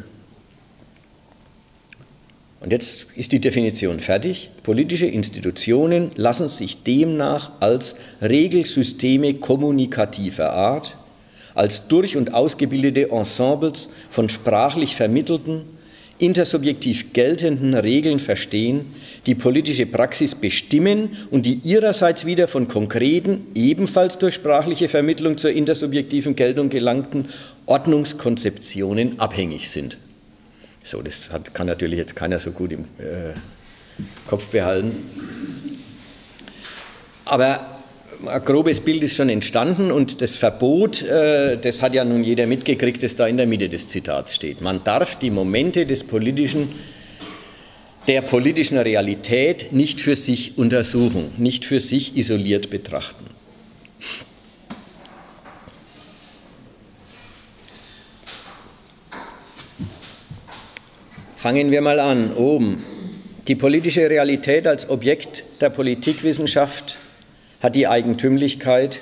Und jetzt ist die Definition fertig. Politische Institutionen lassen sich demnach als Regelsysteme kommunikativer Art, als durch- und ausgebildete Ensembles von sprachlich vermittelten, intersubjektiv geltenden Regeln verstehen, die politische Praxis bestimmen und die ihrerseits wieder von konkreten, ebenfalls durch sprachliche Vermittlung zur intersubjektiven Geltung gelangten Ordnungskonzeptionen abhängig sind. So, das hat, kann natürlich jetzt keiner so gut im äh, Kopf behalten. Aber ein grobes Bild ist schon entstanden und das Verbot, äh, das hat ja nun jeder mitgekriegt, das da in der Mitte des Zitats steht. Man darf die Momente des politischen, der politischen Realität nicht für sich untersuchen, nicht für sich isoliert betrachten. Fangen wir mal an, oben. Die politische Realität als Objekt der Politikwissenschaft hat die Eigentümlichkeit,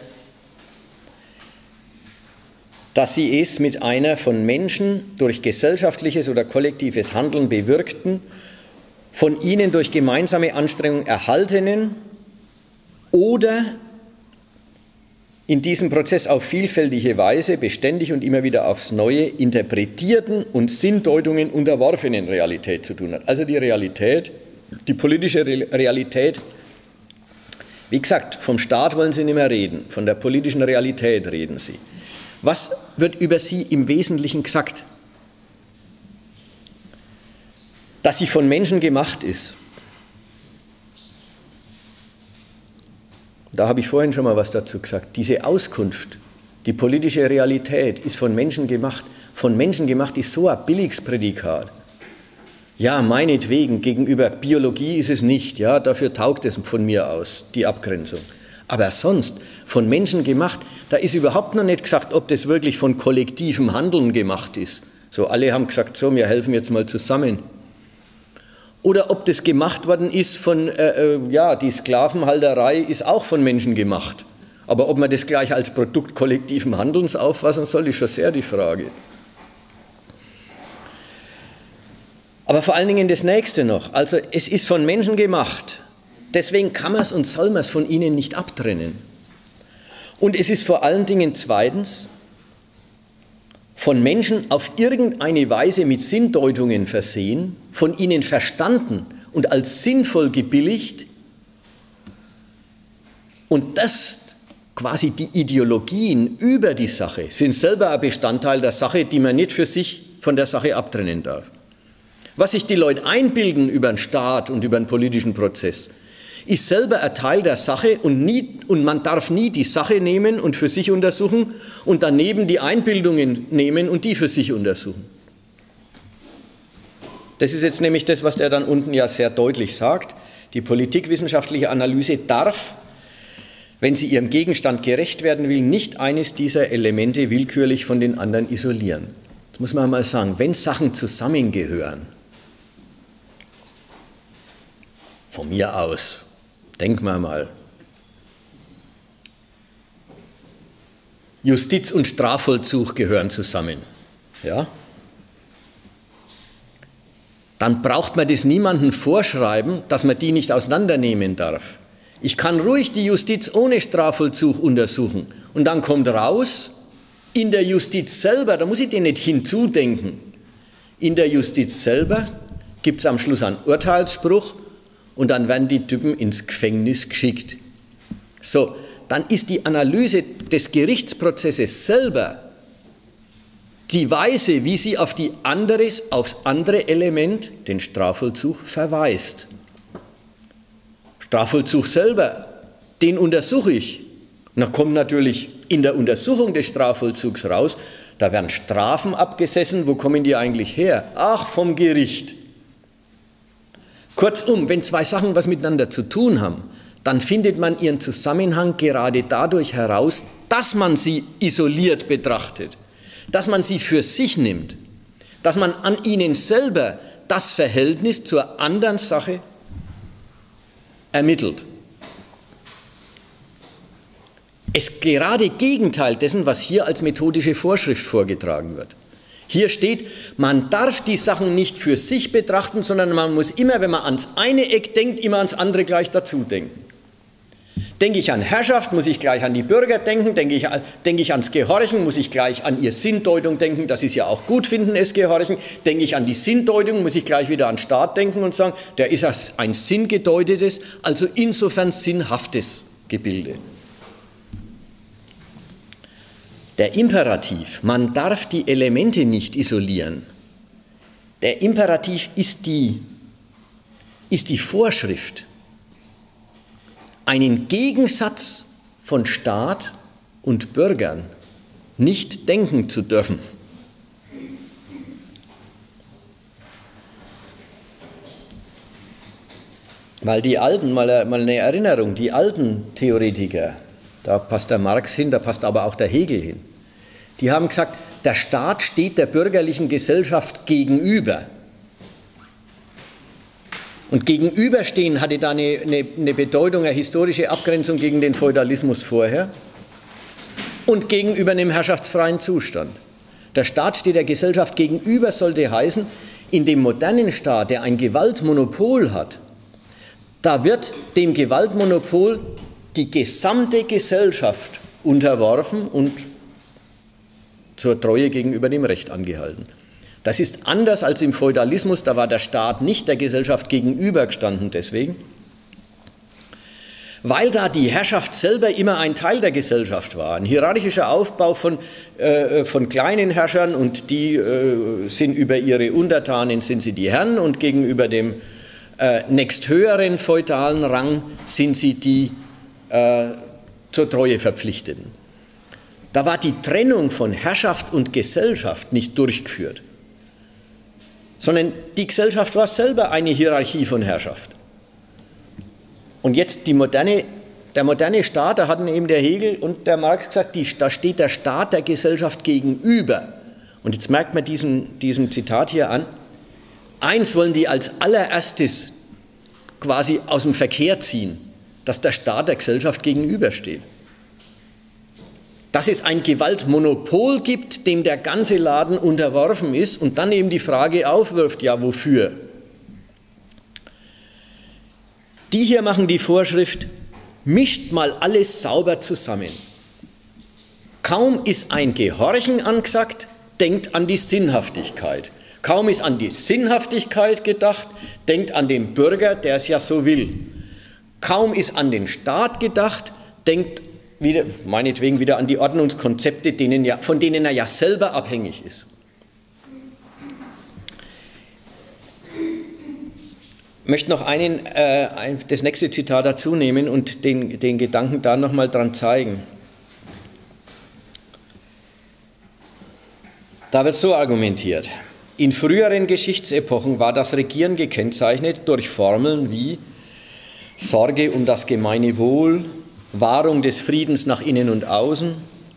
dass sie es mit einer von Menschen durch gesellschaftliches oder kollektives Handeln bewirkten, von ihnen durch gemeinsame Anstrengung erhaltenen oder in diesem Prozess auf vielfältige Weise, beständig und immer wieder aufs Neue interpretierten und Sinndeutungen unterworfenen Realität zu tun hat. Also die Realität, die politische Realität, wie gesagt, vom Staat wollen Sie nicht mehr reden, von der politischen Realität reden Sie. Was wird über sie im Wesentlichen gesagt? Dass sie von Menschen gemacht ist. Da habe ich vorhin schon mal was dazu gesagt. Diese Auskunft, die politische Realität ist von Menschen gemacht. Von Menschen gemacht ist so ein billiges Prädikat. Ja, meinetwegen, gegenüber Biologie ist es nicht. Ja, dafür taugt es von mir aus, die Abgrenzung. Aber sonst, von Menschen gemacht, da ist überhaupt noch nicht gesagt, ob das wirklich von kollektivem Handeln gemacht ist. So, alle haben gesagt, so, wir helfen jetzt mal zusammen. Oder ob das gemacht worden ist von, äh, ja, die Sklavenhalterei ist auch von Menschen gemacht. Aber ob man das gleich als Produkt kollektiven Handelns auffassen soll, ist schon sehr die Frage. Aber vor allen Dingen das Nächste noch. Also es ist von Menschen gemacht. Deswegen kann man es und soll man es von ihnen nicht abtrennen. Und es ist vor allen Dingen zweitens von Menschen auf irgendeine Weise mit Sinndeutungen versehen, von ihnen verstanden und als sinnvoll gebilligt und das quasi die Ideologien über die Sache sind selber ein Bestandteil der Sache, die man nicht für sich von der Sache abtrennen darf. Was sich die Leute einbilden über den Staat und über den politischen Prozess, ist selber ein Teil der Sache und, nie, und man darf nie die Sache nehmen und für sich untersuchen und daneben die Einbildungen nehmen und die für sich untersuchen. Das ist jetzt nämlich das, was der dann unten ja sehr deutlich sagt. Die politikwissenschaftliche Analyse darf, wenn sie ihrem Gegenstand gerecht werden will, nicht eines dieser Elemente willkürlich von den anderen isolieren. Das muss man mal sagen, wenn Sachen zusammengehören, von mir aus, denken wir mal, Justiz und Strafvollzug gehören zusammen, ja? Dann braucht man das niemandem vorschreiben, dass man die nicht auseinandernehmen darf. Ich kann ruhig die Justiz ohne Strafvollzug untersuchen und dann kommt raus, in der Justiz selber, da muss ich den nicht hinzudenken, in der Justiz selber gibt es am Schluss einen Urteilsspruch und dann werden die Typen ins Gefängnis geschickt. So, dann ist die Analyse des Gerichtsprozesses selber die Weise, wie sie auf die anderes, aufs andere Element, den Strafvollzug, verweist. Strafvollzug selber, den untersuche ich. Und da kommt natürlich in der Untersuchung des Strafvollzugs raus, da werden Strafen abgesessen, wo kommen die eigentlich her? Ach, vom Gericht. Kurzum, wenn zwei Sachen was miteinander zu tun haben, dann findet man ihren Zusammenhang gerade dadurch heraus, dass man sie isoliert betrachtet, dass man sie für sich nimmt, dass man an ihnen selber das Verhältnis zur anderen Sache ermittelt. Es gerade Gegenteil dessen, was hier als methodische Vorschrift vorgetragen wird. Hier steht, man darf die Sachen nicht für sich betrachten, sondern man muss immer, wenn man ans eine Eck denkt, immer ans andere gleich dazu denken. Denke ich an Herrschaft, muss ich gleich an die Bürger denken. Denke ich, denke ich ans Gehorchen, muss ich gleich an ihr Sinndeutung denken, dass sie es ja auch gut finden, es Gehorchen. Denke ich an die Sinndeutung, muss ich gleich wieder an Staat denken und sagen, der ist als ein sinngedeutetes, also insofern sinnhaftes Gebilde. Der Imperativ, man darf die Elemente nicht isolieren. Der Imperativ ist die, ist die Vorschrift, einen Gegensatz von Staat und Bürgern nicht denken zu dürfen. Weil die alten, mal, mal eine Erinnerung, die alten Theoretiker, da passt der Marx hin, da passt aber auch der Hegel hin, die haben gesagt, der Staat steht der bürgerlichen Gesellschaft gegenüber. Und gegenüberstehen hatte da eine, eine, eine Bedeutung, eine historische Abgrenzung gegen den Feudalismus vorher und gegenüber einem herrschaftsfreien Zustand. Der Staat steht der Gesellschaft gegenüber, sollte heißen, in dem modernen Staat, der ein Gewaltmonopol hat, da wird dem Gewaltmonopol die gesamte Gesellschaft unterworfen und zur Treue gegenüber dem Recht angehalten. Das ist anders als im Feudalismus, da war der Staat nicht der Gesellschaft gegenübergestanden deswegen, weil da die Herrschaft selber immer ein Teil der Gesellschaft war. Ein hierarchischer Aufbau von, äh, von kleinen Herrschern und die äh, sind über ihre Untertanen sind sie die Herren und gegenüber dem äh, nächsthöheren feudalen Rang sind sie die äh, zur Treue Verpflichteten. Da war die Trennung von Herrschaft und Gesellschaft nicht durchgeführt, sondern die Gesellschaft war selber eine Hierarchie von Herrschaft. Und jetzt die moderne, der moderne Staat, da hatten eben der Hegel und der Marx gesagt, die, da steht der Staat der Gesellschaft gegenüber. Und jetzt merkt man diesem, diesem Zitat hier an, eins wollen die als allererstes quasi aus dem Verkehr ziehen, dass der Staat der Gesellschaft gegenübersteht. Dass es ein Gewaltmonopol gibt, dem der ganze Laden unterworfen ist und dann eben die Frage aufwirft, ja wofür? Die hier machen die Vorschrift, mischt mal alles sauber zusammen. Kaum ist ein Gehorchen angesagt, denkt an die Sinnhaftigkeit. Kaum ist an die Sinnhaftigkeit gedacht, denkt an den Bürger, der es ja so will. Kaum ist an den Staat gedacht, denkt wieder, meinetwegen wieder an die Ordnungskonzepte, denen ja, von denen er ja selber abhängig ist. Ich möchte noch einen, äh, ein, das nächste Zitat dazu nehmen und den, den Gedanken da nochmal dran zeigen. Da wird so argumentiert. In früheren Geschichtsepochen war das Regieren gekennzeichnet durch Formeln wie Sorge um das gemeine Wohl, Wahrung des Friedens nach innen und außen,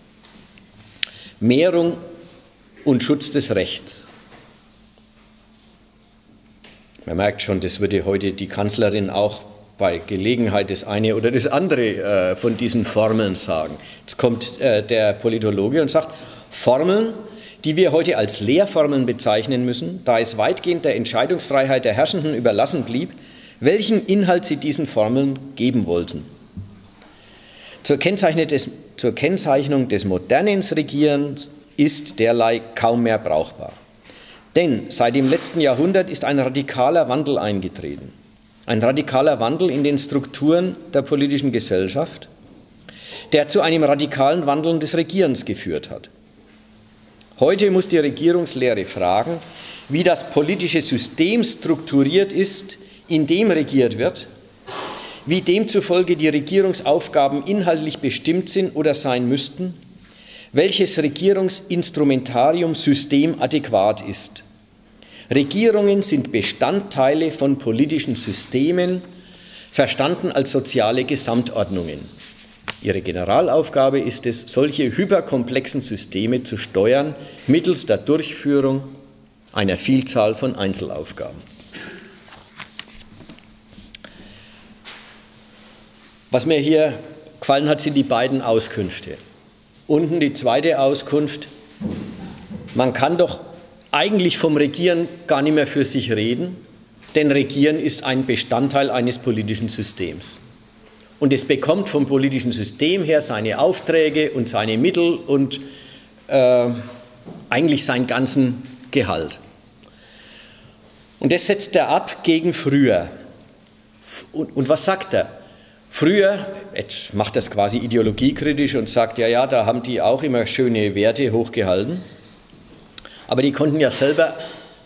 Mehrung und Schutz des Rechts. Man merkt schon, das würde heute die Kanzlerin auch bei Gelegenheit das eine oder das andere äh, von diesen Formeln sagen. Jetzt kommt äh, der Politologe und sagt, Formeln, die wir heute als Lehrformeln bezeichnen müssen, da es weitgehend der Entscheidungsfreiheit der Herrschenden überlassen blieb, welchen Inhalt sie diesen Formeln geben wollten. Zur Kennzeichnung des, zur Kennzeichnung des modernen Regierens ist derlei kaum mehr brauchbar. Denn seit dem letzten Jahrhundert ist ein radikaler Wandel eingetreten. Ein radikaler Wandel in den Strukturen der politischen Gesellschaft, der zu einem radikalen Wandeln des Regierens geführt hat. Heute muss die Regierungslehre fragen, wie das politische System strukturiert ist, in dem regiert wird, wie demzufolge die Regierungsaufgaben inhaltlich bestimmt sind oder sein müssten, welches Regierungsinstrumentarium systemadäquat ist. Regierungen sind Bestandteile von politischen Systemen, verstanden als soziale Gesamtordnungen. Ihre Generalaufgabe ist es, solche hyperkomplexen Systeme zu steuern, mittels der Durchführung einer Vielzahl von Einzelaufgaben. Was mir hier gefallen hat, sind die beiden Auskünfte. Unten die zweite Auskunft: Man kann doch eigentlich vom Regieren gar nicht mehr für sich reden, denn Regieren ist ein Bestandteil eines politischen Systems. Und es bekommt vom politischen System her seine Aufträge und seine Mittel und äh, eigentlich seinen ganzen Gehalt. Und das setzt er ab gegen früher. Und, und was sagt er? Früher, jetzt macht er es quasi ideologiekritisch und sagt, ja, ja, da haben die auch immer schöne Werte hochgehalten, aber die konnten ja selber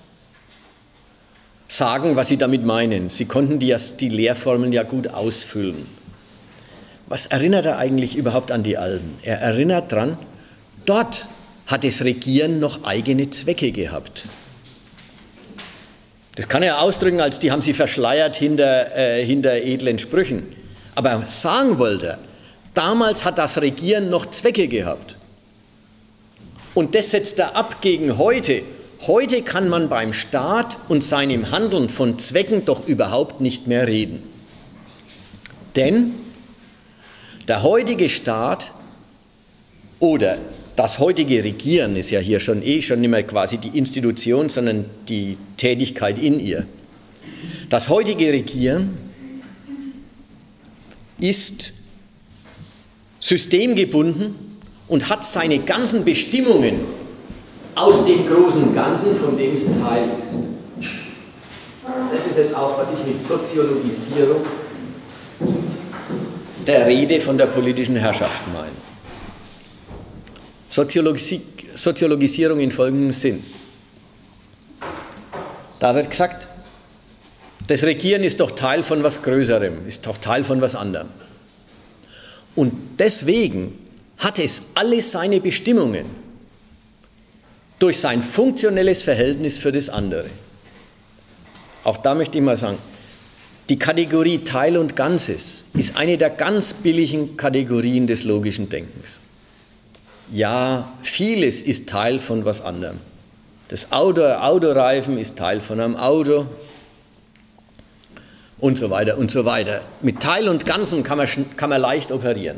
sagen, was sie damit meinen. Sie konnten die, die Lehrformeln ja gut ausfüllen. Was erinnert er eigentlich überhaupt an die Alten? Er erinnert daran, dort hat das Regieren noch eigene Zwecke gehabt. Das kann er ausdrücken, als die haben sie verschleiert hinter, äh, hinter edlen Sprüchen. Aber sagen wollte er, damals hat das Regieren noch Zwecke gehabt. Und das setzt er ab gegen heute. Heute kann man beim Staat und seinem Handeln von Zwecken doch überhaupt nicht mehr reden. Denn der heutige Staat oder das heutige Regieren ist ja hier schon eh schon nicht mehr quasi die Institution, sondern die Tätigkeit in ihr. Das heutige Regieren ist systemgebunden und hat seine ganzen Bestimmungen aus dem großen Ganzen, von dem es Teil ist. Das ist es auch, was ich mit Soziologisierung der Rede von der politischen Herrschaft meine. Soziologisi- Soziologisierung in folgendem Sinn. Da wird gesagt, das Regieren ist doch Teil von was Größerem, ist doch Teil von was anderem. Und deswegen hat es alle seine Bestimmungen durch sein funktionelles Verhältnis für das andere. Auch da möchte ich mal sagen, die Kategorie Teil und Ganzes ist eine der ganz billigen Kategorien des logischen Denkens. Ja, vieles ist Teil von was anderem. Das Auto, Autoreifen ist Teil von einem Auto und so weiter und so weiter. Mit Teil und Ganzem kann man, kann man leicht operieren.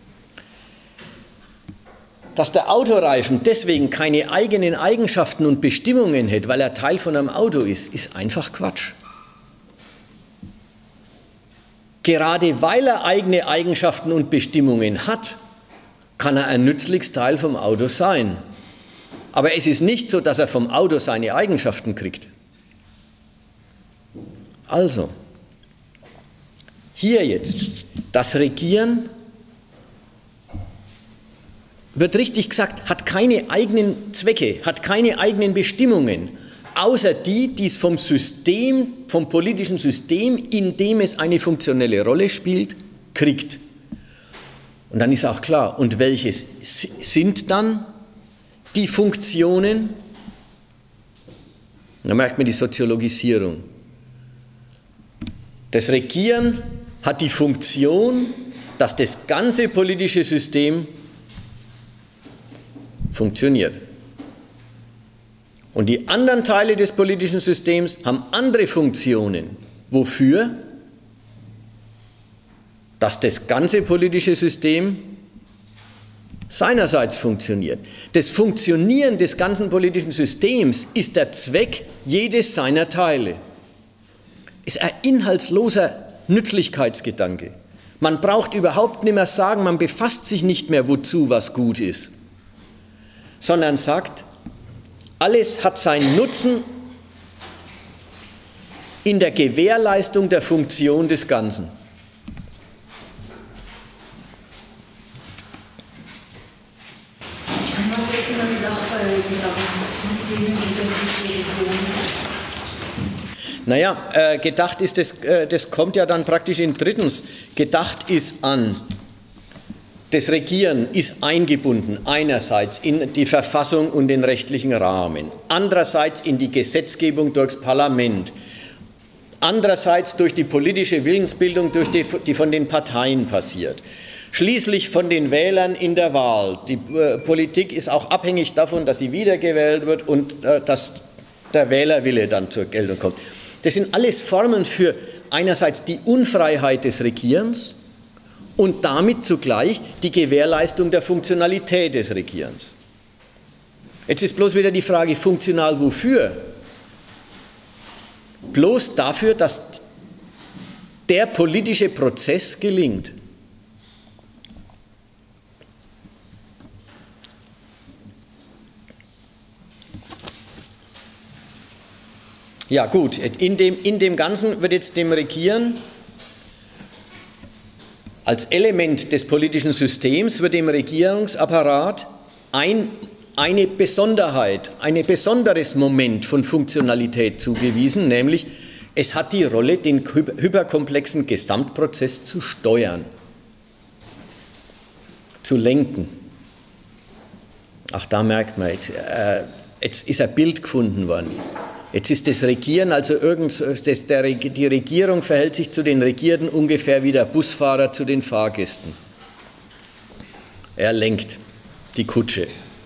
Dass der Autoreifen deswegen keine eigenen Eigenschaften und Bestimmungen hat, weil er Teil von einem Auto ist, ist einfach Quatsch. Gerade weil er eigene Eigenschaften und Bestimmungen hat, kann er ein nützliches Teil vom Auto sein. Aber es ist nicht so, dass er vom Auto seine Eigenschaften kriegt. Also, hier jetzt, das Regieren wird richtig gesagt, hat keine eigenen Zwecke, hat keine eigenen Bestimmungen, außer die, die es vom System, vom politischen System, in dem es eine funktionelle Rolle spielt, kriegt. Und dann ist auch klar, und welches sind dann die Funktionen? Da merkt man die Soziologisierung. Das Regieren hat die Funktion, dass das ganze politische System funktioniert. Und die anderen Teile des politischen Systems haben andere Funktionen. Wofür? Dass das ganze politische System seinerseits funktioniert. Das Funktionieren des ganzen politischen Systems ist der Zweck jedes seiner Teile. Ist ein inhaltsloser Nützlichkeitsgedanke. Man braucht überhaupt nicht mehr sagen, man befasst sich nicht mehr, wozu was gut ist, sondern sagt, alles hat seinen Nutzen in der Gewährleistung der Funktion des Ganzen. Naja, äh, gedacht ist, das, äh, das kommt ja dann praktisch in drittens. Gedacht ist an, das Regieren ist eingebunden einerseits in die Verfassung und den rechtlichen Rahmen, andererseits in die Gesetzgebung durchs Parlament, andererseits durch die politische Willensbildung, durch die, die von den Parteien passiert. Schließlich von den Wählern in der Wahl. Die äh, Politik ist auch abhängig davon, dass sie wiedergewählt wird und äh, dass der Wählerwille dann zur Geltung kommt. Das sind alles Formen für einerseits die Unfreiheit des Regierens und damit zugleich die Gewährleistung der Funktionalität des Regierens. Jetzt ist bloß wieder die Frage, funktional wofür? Bloß dafür, dass der politische Prozess gelingt. Ja gut, in dem, in dem Ganzen wird jetzt dem Regieren als Element des politischen Systems, wird dem Regierungsapparat ein, eine Besonderheit, ein besonderes Moment von Funktionalität zugewiesen, nämlich es hat die Rolle, den hyperkomplexen Gesamtprozess zu steuern, zu lenken. Ach, da merkt man, jetzt, äh, jetzt ist ein Bild gefunden worden. Jetzt ist das Regieren, also irgend, das, der, die Regierung verhält sich zu den Regierten ungefähr wie der Busfahrer zu den Fahrgästen. Er lenkt die Kutsche.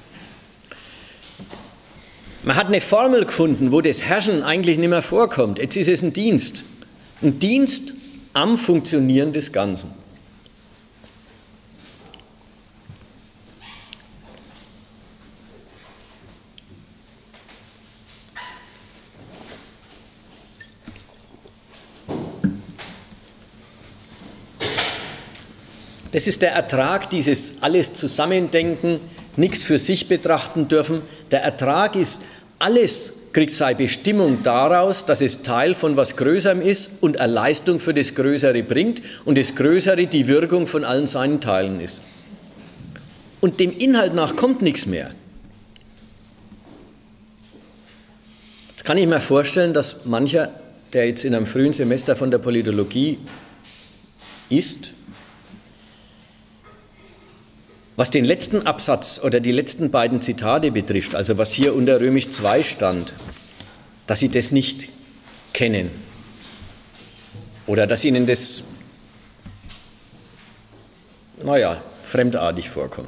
Man hat eine Formel gefunden, wo das Herrschen eigentlich nicht mehr vorkommt. Jetzt ist es ein Dienst. Ein Dienst am Funktionieren des Ganzen. Das ist der Ertrag dieses alles Zusammendenken, nichts für sich betrachten dürfen. Der Ertrag ist, alles kriegt seine Bestimmung daraus, dass es Teil von was Größerem ist und eine Leistung für das Größere bringt und das Größere die Wirkung von allen seinen Teilen ist. Und dem Inhalt nach kommt nichts mehr. Jetzt kann ich mir vorstellen, dass mancher, der jetzt in einem frühen Semester von der Politologie ist, was den letzten Absatz oder die letzten beiden Zitate betrifft, also was hier unter Römisch zwei stand, dass Sie das nicht kennen oder dass Ihnen das, naja, fremdartig vorkommt.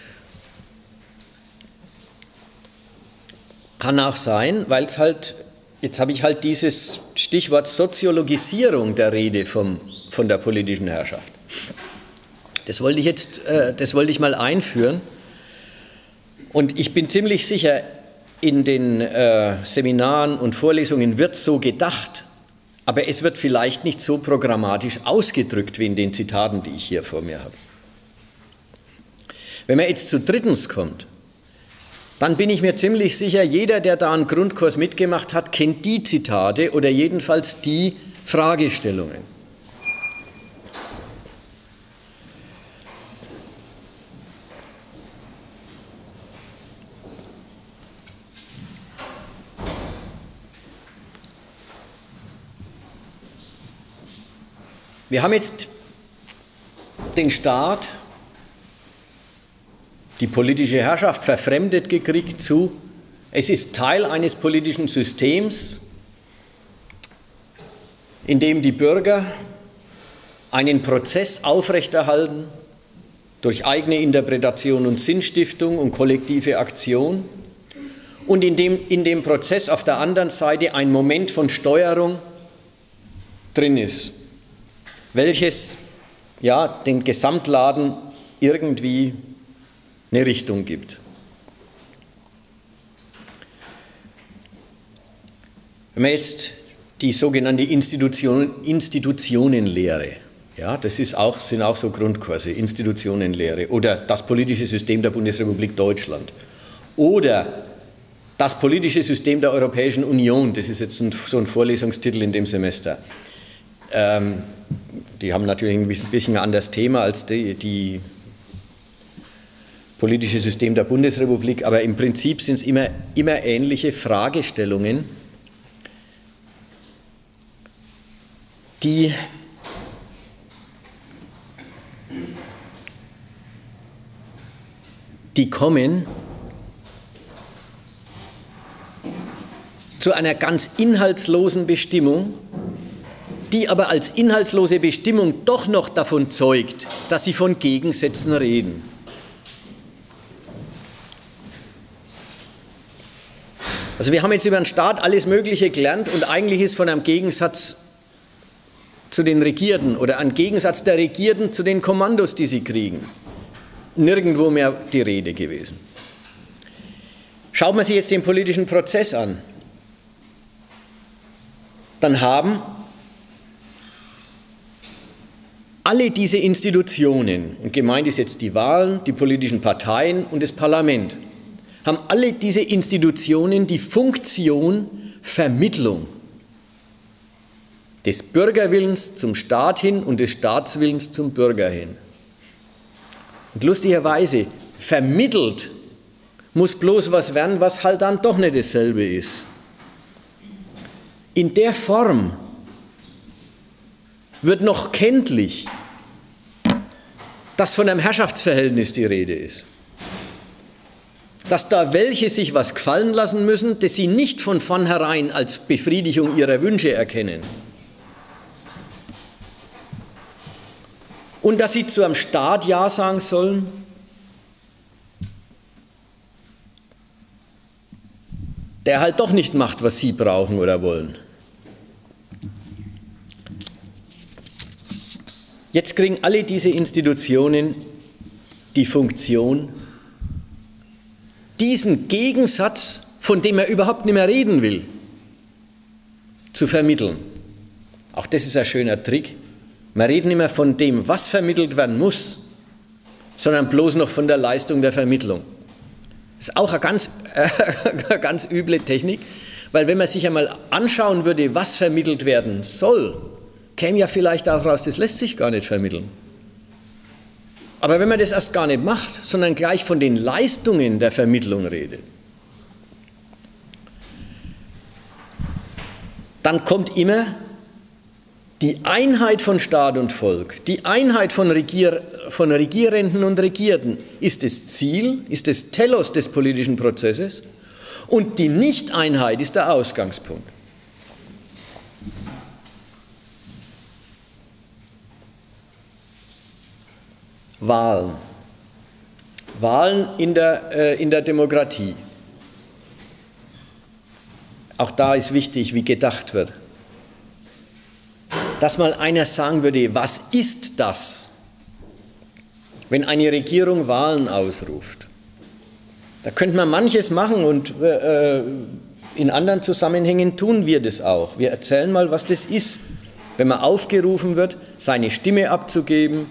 Kann auch sein, weil es halt, jetzt habe ich halt dieses Stichwort Soziologisierung der Rede vom, von der politischen Herrschaft. Das wollte ich jetzt, äh, das wollte ich mal einführen. Und ich bin ziemlich sicher, in den äh, Seminaren und Vorlesungen wird so gedacht, aber es wird vielleicht nicht so programmatisch ausgedrückt wie in den Zitaten, die ich hier vor mir habe. Wenn man jetzt zu drittens kommt, dann bin ich mir ziemlich sicher, jeder, der da einen Grundkurs mitgemacht hat, kennt die Zitate oder jedenfalls die Fragestellungen. Wir haben jetzt den Staat, die politische Herrschaft verfremdet gekriegt zu, es ist Teil eines politischen Systems, in dem die Bürger einen Prozess aufrechterhalten durch eigene Interpretation und Sinnstiftung und kollektive Aktion und in dem, in dem Prozess auf der anderen Seite ein Moment von Steuerung drin ist, welches ja, den Gesamtladen irgendwie eine Richtung gibt. Wenn man jetzt die sogenannte Institution, Institutionenlehre, ja, das ist auch, sind auch so Grundkurse, Institutionenlehre oder das politische System der Bundesrepublik Deutschland oder das politische System der Europäischen Union, das ist jetzt ein, so ein Vorlesungstitel in dem Semester. Ähm, die haben natürlich ein bisschen ein anderes Thema als die, die politische System der Bundesrepublik, aber im Prinzip sind es immer, immer ähnliche Fragestellungen, die die kommen zu einer ganz inhaltslosen Bestimmung, die aber als inhaltslose Bestimmung doch noch davon zeugt, dass sie von Gegensätzen reden. Also wir haben jetzt über den Staat alles Mögliche gelernt und eigentlich ist von einem Gegensatz zu den Regierten oder ein Gegensatz der Regierten zu den Kommandos, die sie kriegen, nirgendwo mehr die Rede gewesen. Schaut man sich jetzt den politischen Prozess an, dann haben alle diese Institutionen, und gemeint ist jetzt die Wahlen, die politischen Parteien und das Parlament, haben alle diese Institutionen die Funktion Vermittlung des Bürgerwillens zum Staat hin und des Staatswillens zum Bürger hin. Und lustigerweise, vermittelt muss bloß was werden, was halt dann doch nicht dasselbe ist. In der Form wird noch kenntlich, dass von einem Herrschaftsverhältnis die Rede ist. Dass da welche sich was gefallen lassen müssen, das sie nicht von vornherein als Befriedigung ihrer Wünsche erkennen. Und dass sie zu einem Staat Ja sagen sollen, der halt doch nicht macht, was sie brauchen oder wollen. Jetzt kriegen alle diese Institutionen die Funktion, diesen Gegensatz, von dem er überhaupt nicht mehr reden will, zu vermitteln. Auch das ist ein schöner Trick. Wir reden nicht mehr von dem, was vermittelt werden muss, sondern bloß noch von der Leistung der Vermittlung. Das ist auch eine ganz, äh, ganz üble Technik, weil wenn man sich einmal anschauen würde, was vermittelt werden soll, käme ja vielleicht auch raus, das lässt sich gar nicht vermitteln. Aber wenn man das erst gar nicht macht, sondern gleich von den Leistungen der Vermittlung redet, dann kommt immer die Einheit von Staat und Volk, die Einheit von, Regier, von Regierenden und Regierten ist das Ziel, ist das Telos des politischen Prozesses und die Nichteinheit ist der Ausgangspunkt. Wahlen. Wahlen in der, äh, in der Demokratie. Auch da ist wichtig, wie gedacht wird. Dass mal einer sagen würde, was ist das, wenn eine Regierung Wahlen ausruft? Da könnte man manches machen und äh, in anderen Zusammenhängen tun wir das auch. Wir erzählen mal, was das ist, wenn man aufgerufen wird, seine Stimme abzugeben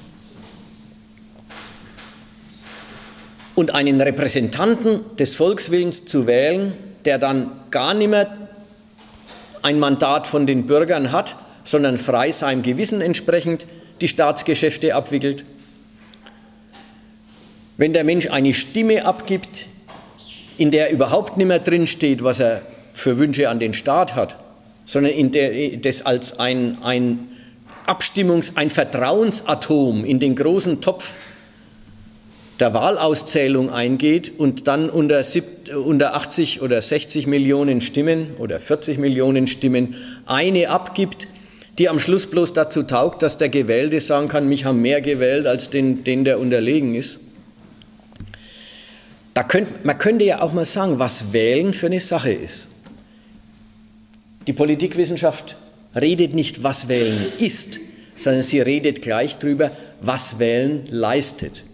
und einen Repräsentanten des Volkswillens zu wählen, der dann gar nicht mehr ein Mandat von den Bürgern hat, sondern frei seinem Gewissen entsprechend die Staatsgeschäfte abwickelt. Wenn der Mensch eine Stimme abgibt, in der überhaupt nicht mehr drinsteht, was er für Wünsche an den Staat hat, sondern in der das als ein, ein Abstimmungs-, ein Vertrauensatom in den großen Topf der Wahlauszählung eingeht und dann unter, unter achtzig oder sechzig Millionen Stimmen oder vierzig Millionen Stimmen eine abgibt, die am Schluss bloß dazu taugt, dass der Gewählte sagen kann, mich haben mehr gewählt als den, den der unterlegen ist. Da könnt, man könnte ja auch mal sagen, was Wählen für eine Sache ist. Die Politikwissenschaft redet nicht, was Wählen ist, sondern sie redet gleich darüber, was Wählen leistet.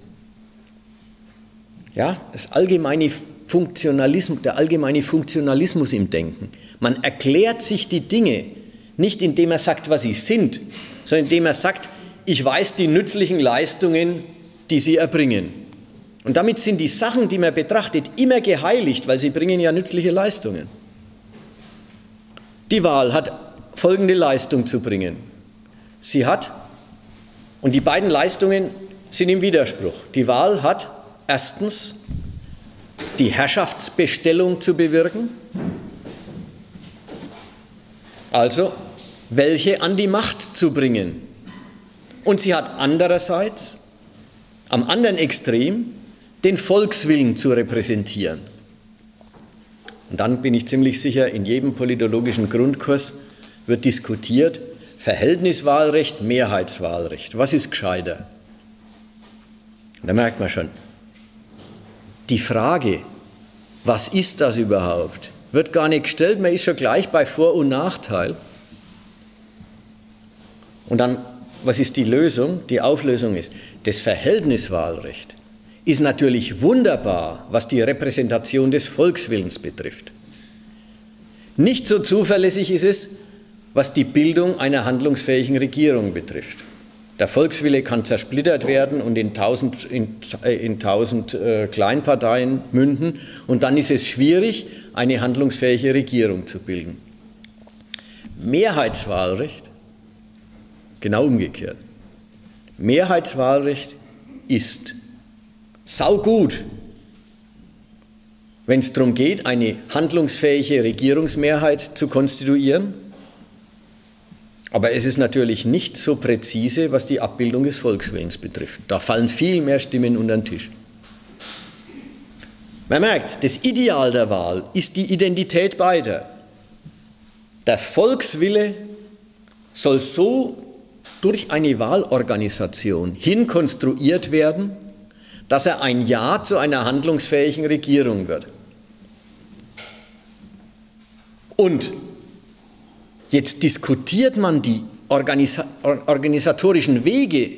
Ja, das allgemeine Funktionalismus, der allgemeine Funktionalismus im Denken. Man erklärt sich die Dinge nicht, indem er sagt, was sie sind, sondern indem er sagt, ich weiß die nützlichen Leistungen, die sie erbringen. Und damit sind die Sachen, die man betrachtet, immer geheiligt, weil sie bringen ja nützliche Leistungen. Die Wahl hat folgende Leistung zu bringen. Sie hat, und die beiden Leistungen sind im Widerspruch, die Wahl hat erstens die Herrschaftsbestellung zu bewirken, also welche an die Macht zu bringen. Und sie hat andererseits, am anderen Extrem, den Volkswillen zu repräsentieren. Und dann bin ich ziemlich sicher, in jedem politologischen Grundkurs wird diskutiert, Verhältniswahlrecht, Mehrheitswahlrecht. Was ist gescheiter? Da merkt man schon, die Frage, was ist das überhaupt, wird gar nicht gestellt, man ist schon gleich bei Vor- und Nachteil. Und dann, was ist die Lösung? Die Auflösung ist, das Verhältniswahlrecht ist natürlich wunderbar, was die Repräsentation des Volkswillens betrifft. Nicht so zuverlässig ist es, was die Bildung einer handlungsfähigen Regierung betrifft. Der Volkswille kann zersplittert werden und in tausend, in, in tausend äh, Kleinparteien münden und dann ist es schwierig, eine handlungsfähige Regierung zu bilden. Mehrheitswahlrecht, genau umgekehrt. Mehrheitswahlrecht ist saugut, wenn es darum geht, eine handlungsfähige Regierungsmehrheit zu konstituieren. Aber es ist natürlich nicht so präzise, was die Abbildung des Volkswillens betrifft. Da fallen viel mehr Stimmen unter den Tisch. Man merkt, das Ideal der Wahl ist die Identität beider. Der Volkswille soll so durch eine Wahlorganisation hinkonstruiert werden, dass er ein Ja zu einer handlungsfähigen Regierung wird. Und jetzt diskutiert man die organisa- organisatorischen Wege,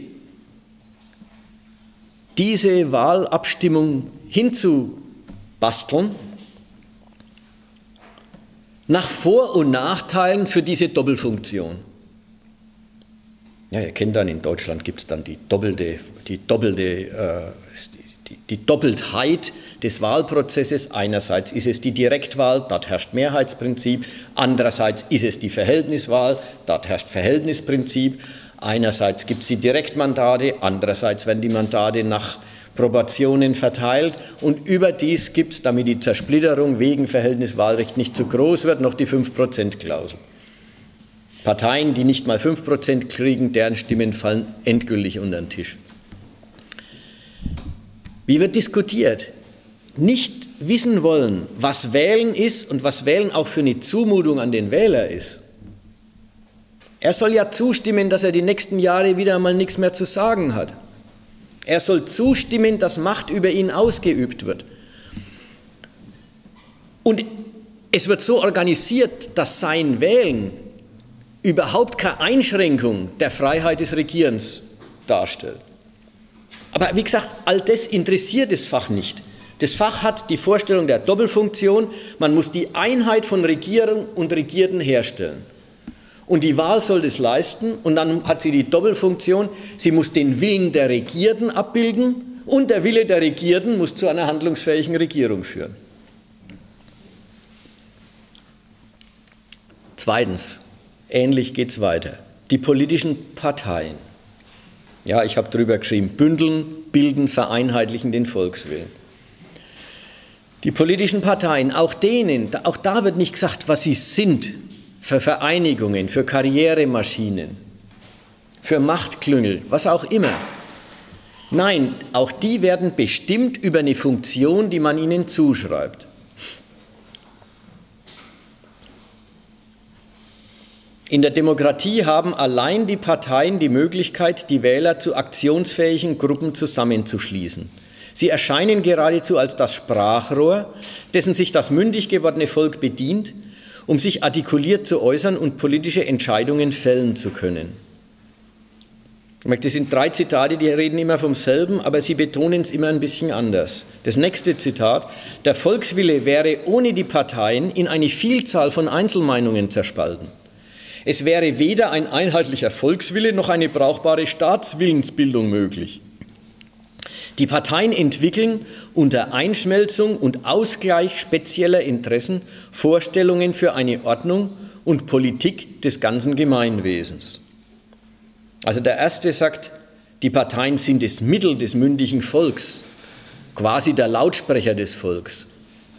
diese Wahlabstimmung hinzubasteln, nach Vor- und Nachteilen für diese Doppelfunktion. Ja, ihr kennt dann, in Deutschland gibt es dann die doppelte, die, doppelte, äh, die, die Doppeltheit des Wahlprozesses. Einerseits ist es die Direktwahl, dort herrscht Mehrheitsprinzip. Andererseits ist es die Verhältniswahl, dort herrscht Verhältnisprinzip. Einerseits gibt es die Direktmandate, andererseits werden die Mandate nach Proportionen verteilt. Und überdies gibt es, damit die Zersplitterung wegen Verhältniswahlrecht nicht zu groß wird, noch die fünf Prozent Klausel. Parteien, die nicht mal fünf Prozent kriegen, deren Stimmen fallen endgültig unter den Tisch. Wie wird diskutiert? Nicht wissen wollen, was Wählen ist und was Wählen auch für eine Zumutung an den Wähler ist. Er soll ja zustimmen, dass er die nächsten Jahre wieder einmal nichts mehr zu sagen hat. Er soll zustimmen, dass Macht über ihn ausgeübt wird. Und es wird so organisiert, dass sein Wählen überhaupt keine Einschränkung der Freiheit des Regierens darstellt. Aber wie gesagt, all das interessiert das Fach nicht. Das Fach hat die Vorstellung der Doppelfunktion, man muss die Einheit von Regierung und Regierten herstellen. Und die Wahl soll das leisten und dann hat sie die Doppelfunktion, sie muss den Willen der Regierten abbilden und der Wille der Regierten muss zu einer handlungsfähigen Regierung führen. Zweitens, ähnlich geht es weiter. Die politischen Parteien. Ja, ich habe drüber geschrieben, bündeln, bilden, vereinheitlichen den Volkswillen. Die politischen Parteien, auch denen, auch da wird nicht gesagt, was sie sind, für Vereinigungen, für Karrieremaschinen, für Machtklüngel, was auch immer. Nein, auch die werden bestimmt über eine Funktion, die man ihnen zuschreibt. In der Demokratie haben allein die Parteien die Möglichkeit, die Wähler zu aktionsfähigen Gruppen zusammenzuschließen. Sie erscheinen geradezu als das Sprachrohr, dessen sich das mündig gewordene Volk bedient, um sich artikuliert zu äußern und politische Entscheidungen fällen zu können. Das sind drei Zitate, die reden immer vom selben, aber sie betonen es immer ein bisschen anders. Das nächste Zitat: Der Volkswille wäre ohne die Parteien in eine Vielzahl von Einzelmeinungen zerspalten. Es wäre weder ein einheitlicher Volkswille noch eine brauchbare Staatswillensbildung möglich. Die Parteien entwickeln unter Einschmelzung und Ausgleich spezieller Interessen Vorstellungen für eine Ordnung und Politik des ganzen Gemeinwesens. Also der erste sagt, die Parteien sind das Mittel des mündigen Volks, quasi der Lautsprecher des Volks.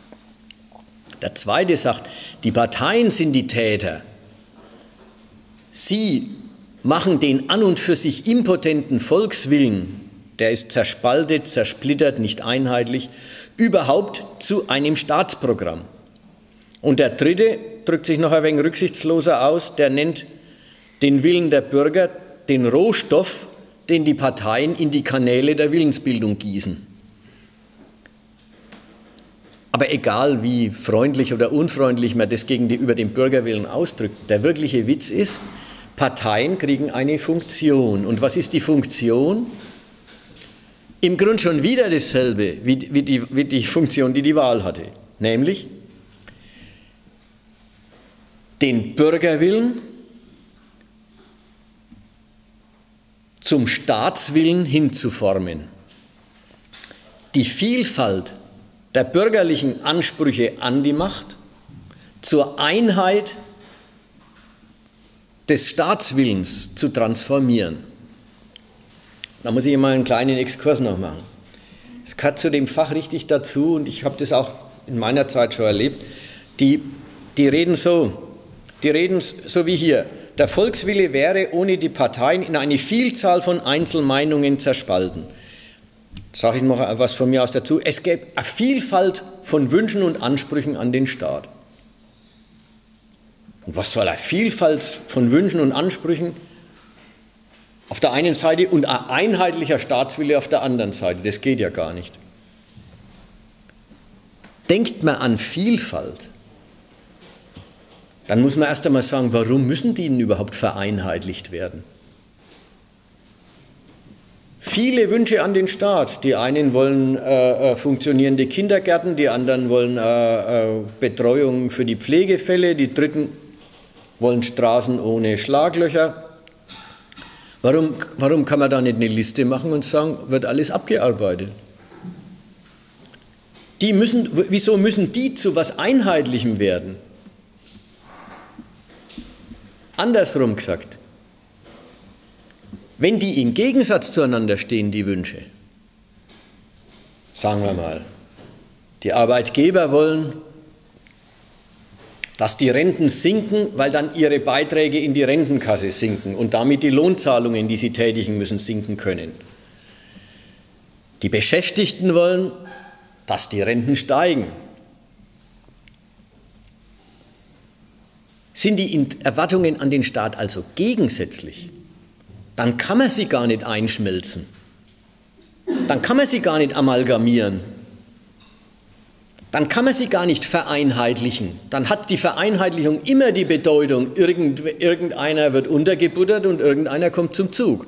Der zweite sagt, die Parteien sind die Täter. Sie machen den an und für sich impotenten Volkswillen, der ist zerspaltet, zersplittert, nicht einheitlich, überhaupt zu einem Staatsprogramm. Und der Dritte drückt sich noch ein wenig rücksichtsloser aus, der nennt den Willen der Bürger den Rohstoff, den die Parteien in die Kanäle der Willensbildung gießen. Aber egal, wie freundlich oder unfreundlich man das gegenüber dem Bürgerwillen ausdrückt, der wirkliche Witz ist, Parteien kriegen eine Funktion. Und was ist die Funktion? Im Grunde schon wieder dasselbe wie, wie, die, wie die Funktion, die die Wahl hatte. Nämlich den Bürgerwillen zum Staatswillen hinzuformen. Die Vielfalt der bürgerlichen Ansprüche an die Macht zur Einheit des Staatswillens zu transformieren. Da muss ich mal einen kleinen Exkurs noch machen. Es gehört zu dem Fach richtig dazu, und ich habe das auch in meiner Zeit schon erlebt, die, die reden so, die reden so wie hier. Der Volkswille wäre ohne die Parteien in eine Vielzahl von Einzelmeinungen zerspalten. Sage ich noch was von mir aus dazu. Es gäbe eine Vielfalt von Wünschen und Ansprüchen an den Staat. Und was soll eine Vielfalt von Wünschen und Ansprüchen auf der einen Seite und ein einheitlicher Staatswille auf der anderen Seite? Das geht ja gar nicht. Denkt man an Vielfalt, dann muss man erst einmal sagen, warum müssen die denn überhaupt vereinheitlicht werden? Viele Wünsche an den Staat. Die einen wollen äh, funktionierende Kindergärten, die anderen wollen äh, äh, Betreuung für die Pflegefälle, die Dritten wollen Straßen ohne Schlaglöcher. Warum, warum kann man da nicht eine Liste machen und sagen, wird alles abgearbeitet? Die müssen, wieso müssen die zu was Einheitlichem werden? Andersrum gesagt, wenn die im Gegensatz zueinander stehen, die Wünsche, sagen wir mal, die Arbeitgeber wollen, dass die Renten sinken, weil dann ihre Beiträge in die Rentenkasse sinken und damit die Lohnzahlungen, die sie tätigen müssen, sinken können. Die Beschäftigten wollen, dass die Renten steigen. Sind die Erwartungen an den Staat also gegensätzlich, dann kann man sie gar nicht einschmelzen. Dann kann man sie gar nicht amalgamieren. Dann kann man sie gar nicht vereinheitlichen. Dann hat die Vereinheitlichung immer die Bedeutung, irgend, irgendeiner wird untergebuttert und irgendeiner kommt zum Zug.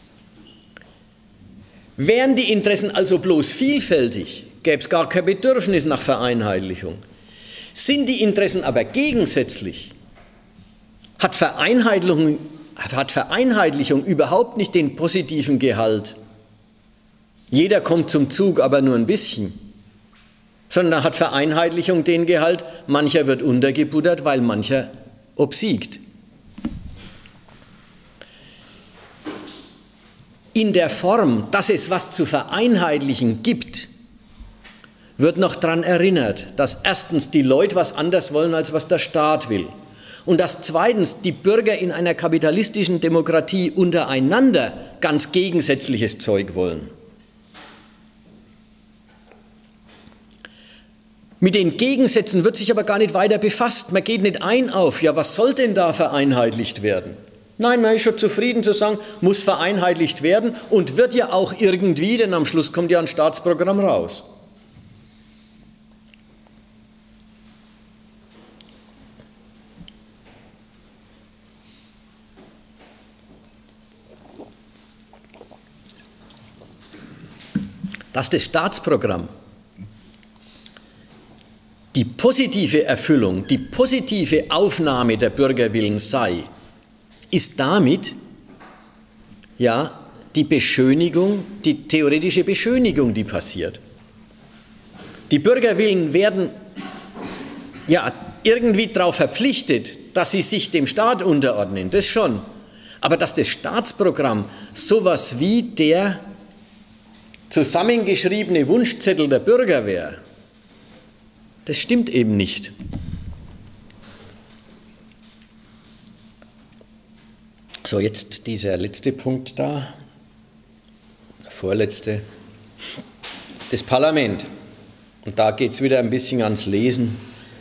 Wären die Interessen also bloß vielfältig, gäbe es gar kein Bedürfnis nach Vereinheitlichung. Sind die Interessen aber gegensätzlich, hat Vereinheitlichung, hat Vereinheitlichung überhaupt nicht den positiven Gehalt. Jeder kommt zum Zug, aber nur ein bisschen. Sondern hat Vereinheitlichung den Gehalt, mancher wird untergebuttert, weil mancher obsiegt. In der Form, dass es was zu vereinheitlichen gibt, wird noch daran erinnert, dass erstens die Leute was anders wollen, als was der Staat will. Und dass zweitens die Bürger in einer kapitalistischen Demokratie untereinander ganz gegensätzliches Zeug wollen. Mit den Gegensätzen wird sich aber gar nicht weiter befasst. Man geht nicht ein auf, ja, was soll denn da vereinheitlicht werden? Nein, man ist schon zufrieden zu sagen, muss vereinheitlicht werden und wird ja auch irgendwie, denn am Schluss kommt ja ein Staatsprogramm raus. Dass das Staatsprogramm die positive Erfüllung, die positive Aufnahme der Bürgerwillen sei, ist damit ja die Beschönigung, die theoretische Beschönigung, die passiert. Die Bürgerwillen werden ja irgendwie darauf verpflichtet, dass sie sich dem Staat unterordnen, das schon. Aber dass das Staatsprogramm sowas wie der zusammengeschriebene Wunschzettel der Bürger wäre, das stimmt eben nicht. So, jetzt dieser letzte Punkt da, der vorletzte, das Parlament. Und da geht es wieder ein bisschen ans Lesen.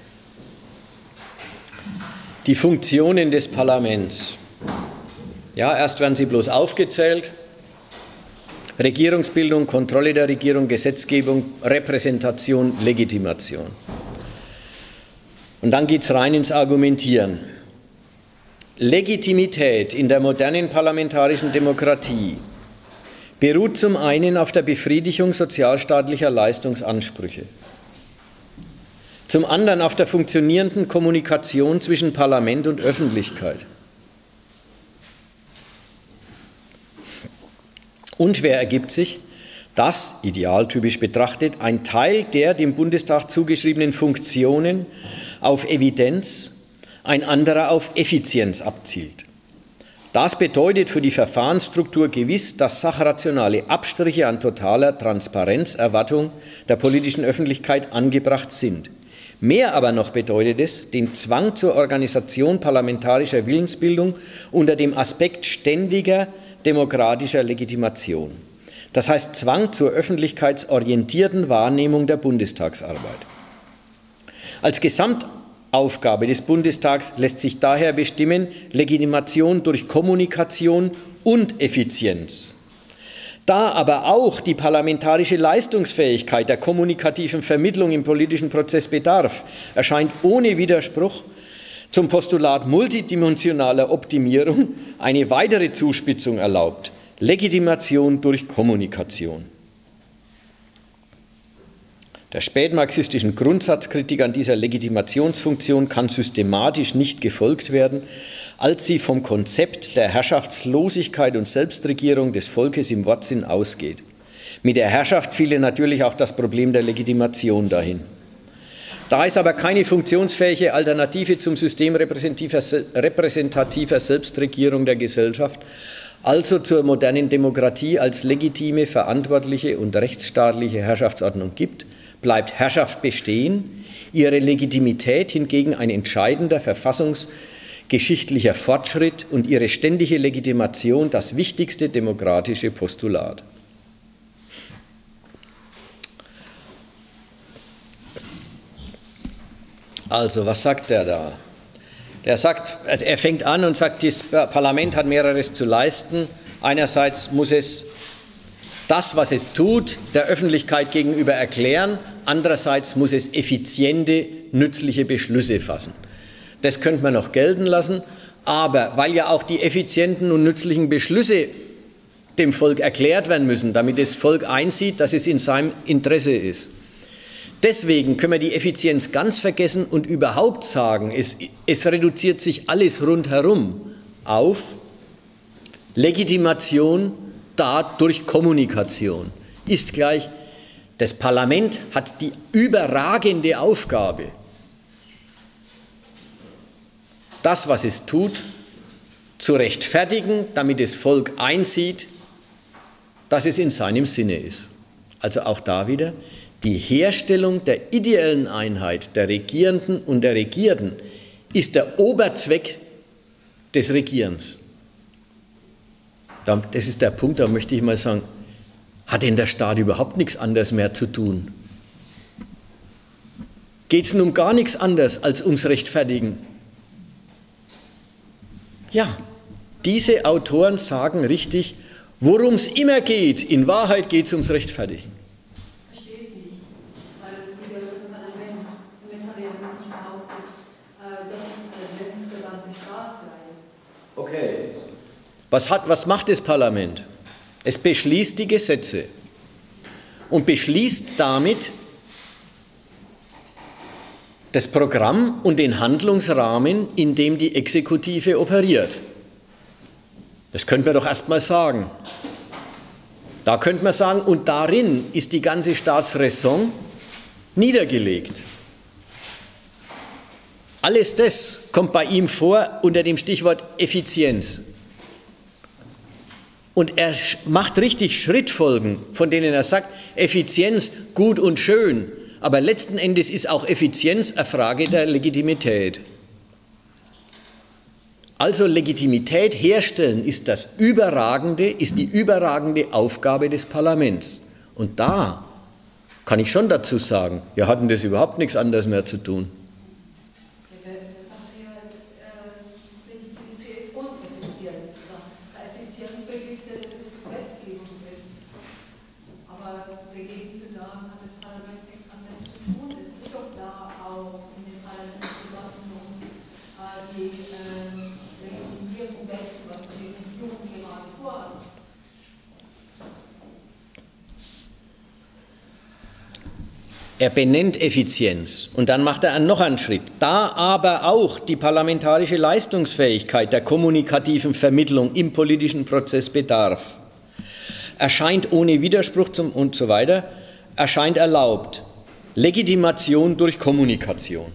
Die Funktionen des Parlaments. Ja, erst werden sie bloß aufgezählt. Regierungsbildung, Kontrolle der Regierung, Gesetzgebung, Repräsentation, Legitimation. Und dann geht es rein ins Argumentieren. Legitimität in der modernen parlamentarischen Demokratie beruht zum einen auf der Befriedigung sozialstaatlicher Leistungsansprüche, zum anderen auf der funktionierenden Kommunikation zwischen Parlament und Öffentlichkeit. Unschwer ergibt sich, dass, idealtypisch betrachtet, ein Teil der dem Bundestag zugeschriebenen Funktionen auf Evidenz, ein anderer auf Effizienz abzielt. Das bedeutet für die Verfahrensstruktur gewiss, dass sachrationale Abstriche an totaler Transparenzerwartung der politischen Öffentlichkeit angebracht sind. Mehr aber noch bedeutet es, den Zwang zur Organisation parlamentarischer Willensbildung unter dem Aspekt ständiger demokratischer Legitimation. Das heißt Zwang zur öffentlichkeitsorientierten Wahrnehmung der Bundestagsarbeit. Als Gesamtaufgabe des Bundestags lässt sich daher bestimmen Legitimation durch Kommunikation und Effizienz. Da aber auch die parlamentarische Leistungsfähigkeit der kommunikativen Vermittlung im politischen Prozess bedarf, erscheint ohne Widerspruch zum Postulat multidimensionaler Optimierung eine weitere Zuspitzung erlaubt: Legitimation durch Kommunikation. Der spätmarxistischen Grundsatzkritik an dieser Legitimationsfunktion kann systematisch nicht gefolgt werden, als sie vom Konzept der Herrschaftslosigkeit und Selbstregierung des Volkes im Wortsinn ausgeht. Mit der Herrschaft fiele natürlich auch das Problem der Legitimation dahin. Da es aber keine funktionsfähige Alternative zum System repräsentativer Selbstregierung der Gesellschaft, also zur modernen Demokratie als legitime, verantwortliche und rechtsstaatliche Herrschaftsordnung gibt, bleibt Herrschaft bestehen, ihre Legitimität hingegen ein entscheidender verfassungsgeschichtlicher Fortschritt und ihre ständige Legitimation das wichtigste demokratische Postulat. Also, was sagt er da? Der sagt, er fängt an und sagt, das Parlament hat mehreres zu leisten. Einerseits muss es das, was es tut, der Öffentlichkeit gegenüber erklären. Andererseits muss es effiziente, nützliche Beschlüsse fassen. Das könnte man noch gelten lassen. Aber weil ja auch die effizienten und nützlichen Beschlüsse dem Volk erklärt werden müssen, damit das Volk einsieht, dass es in seinem Interesse ist. Deswegen können wir die Effizienz ganz vergessen und überhaupt sagen, es, es reduziert sich alles rundherum auf Legitimation da durch Kommunikation. Ist gleich, das Parlament hat die überragende Aufgabe, das, was es tut, zu rechtfertigen, damit das Volk einsieht, dass es in seinem Sinne ist. Also auch da wieder, die Herstellung der ideellen Einheit der Regierenden und der Regierten ist der Oberzweck des Regierens. Das ist der Punkt, da möchte ich mal sagen, hat denn der Staat überhaupt nichts anderes mehr zu tun? Geht es nun um gar nichts anderes als ums Rechtfertigen? Ja, diese Autoren sagen richtig, worum es immer geht, in Wahrheit geht es ums Rechtfertigen. Okay. Was, hat, was macht das Parlament? Es beschließt die Gesetze und beschließt damit das Programm und den Handlungsrahmen, in dem die Exekutive operiert. Das könnte man doch erst mal sagen. Da könnte man sagen, und darin ist die ganze Staatsräson niedergelegt. Alles das kommt bei ihm vor unter dem Stichwort Effizienz. Und er macht richtig Schrittfolgen, von denen er sagt, Effizienz gut und schön, aber letzten Endes ist auch Effizienz eine Frage der Legitimität. Also Legitimität herstellen ist das überragende, ist die überragende Aufgabe des Parlaments. Und da kann ich schon dazu sagen, wir hatten das überhaupt nichts anderes mehr zu tun. Das sagt ja Legitimität und Effizienz. Effizienz vergisst ja, dass es Gesetzgebung ist. Aber dagegen zu sagen, hat das Parlament nichts anderes zu tun, es geht doch da auch in den Parlamentsdebatten um die Legitimierung dessen, was die Regierung gerade vorhat. Er benennt Effizienz und dann macht er noch einen Schritt. Da aber auch die parlamentarische Leistungsfähigkeit der kommunikativen Vermittlung im politischen Prozess bedarf, erscheint ohne Widerspruch zum und so weiter, erscheint erlaubt. Legitimation durch Kommunikation.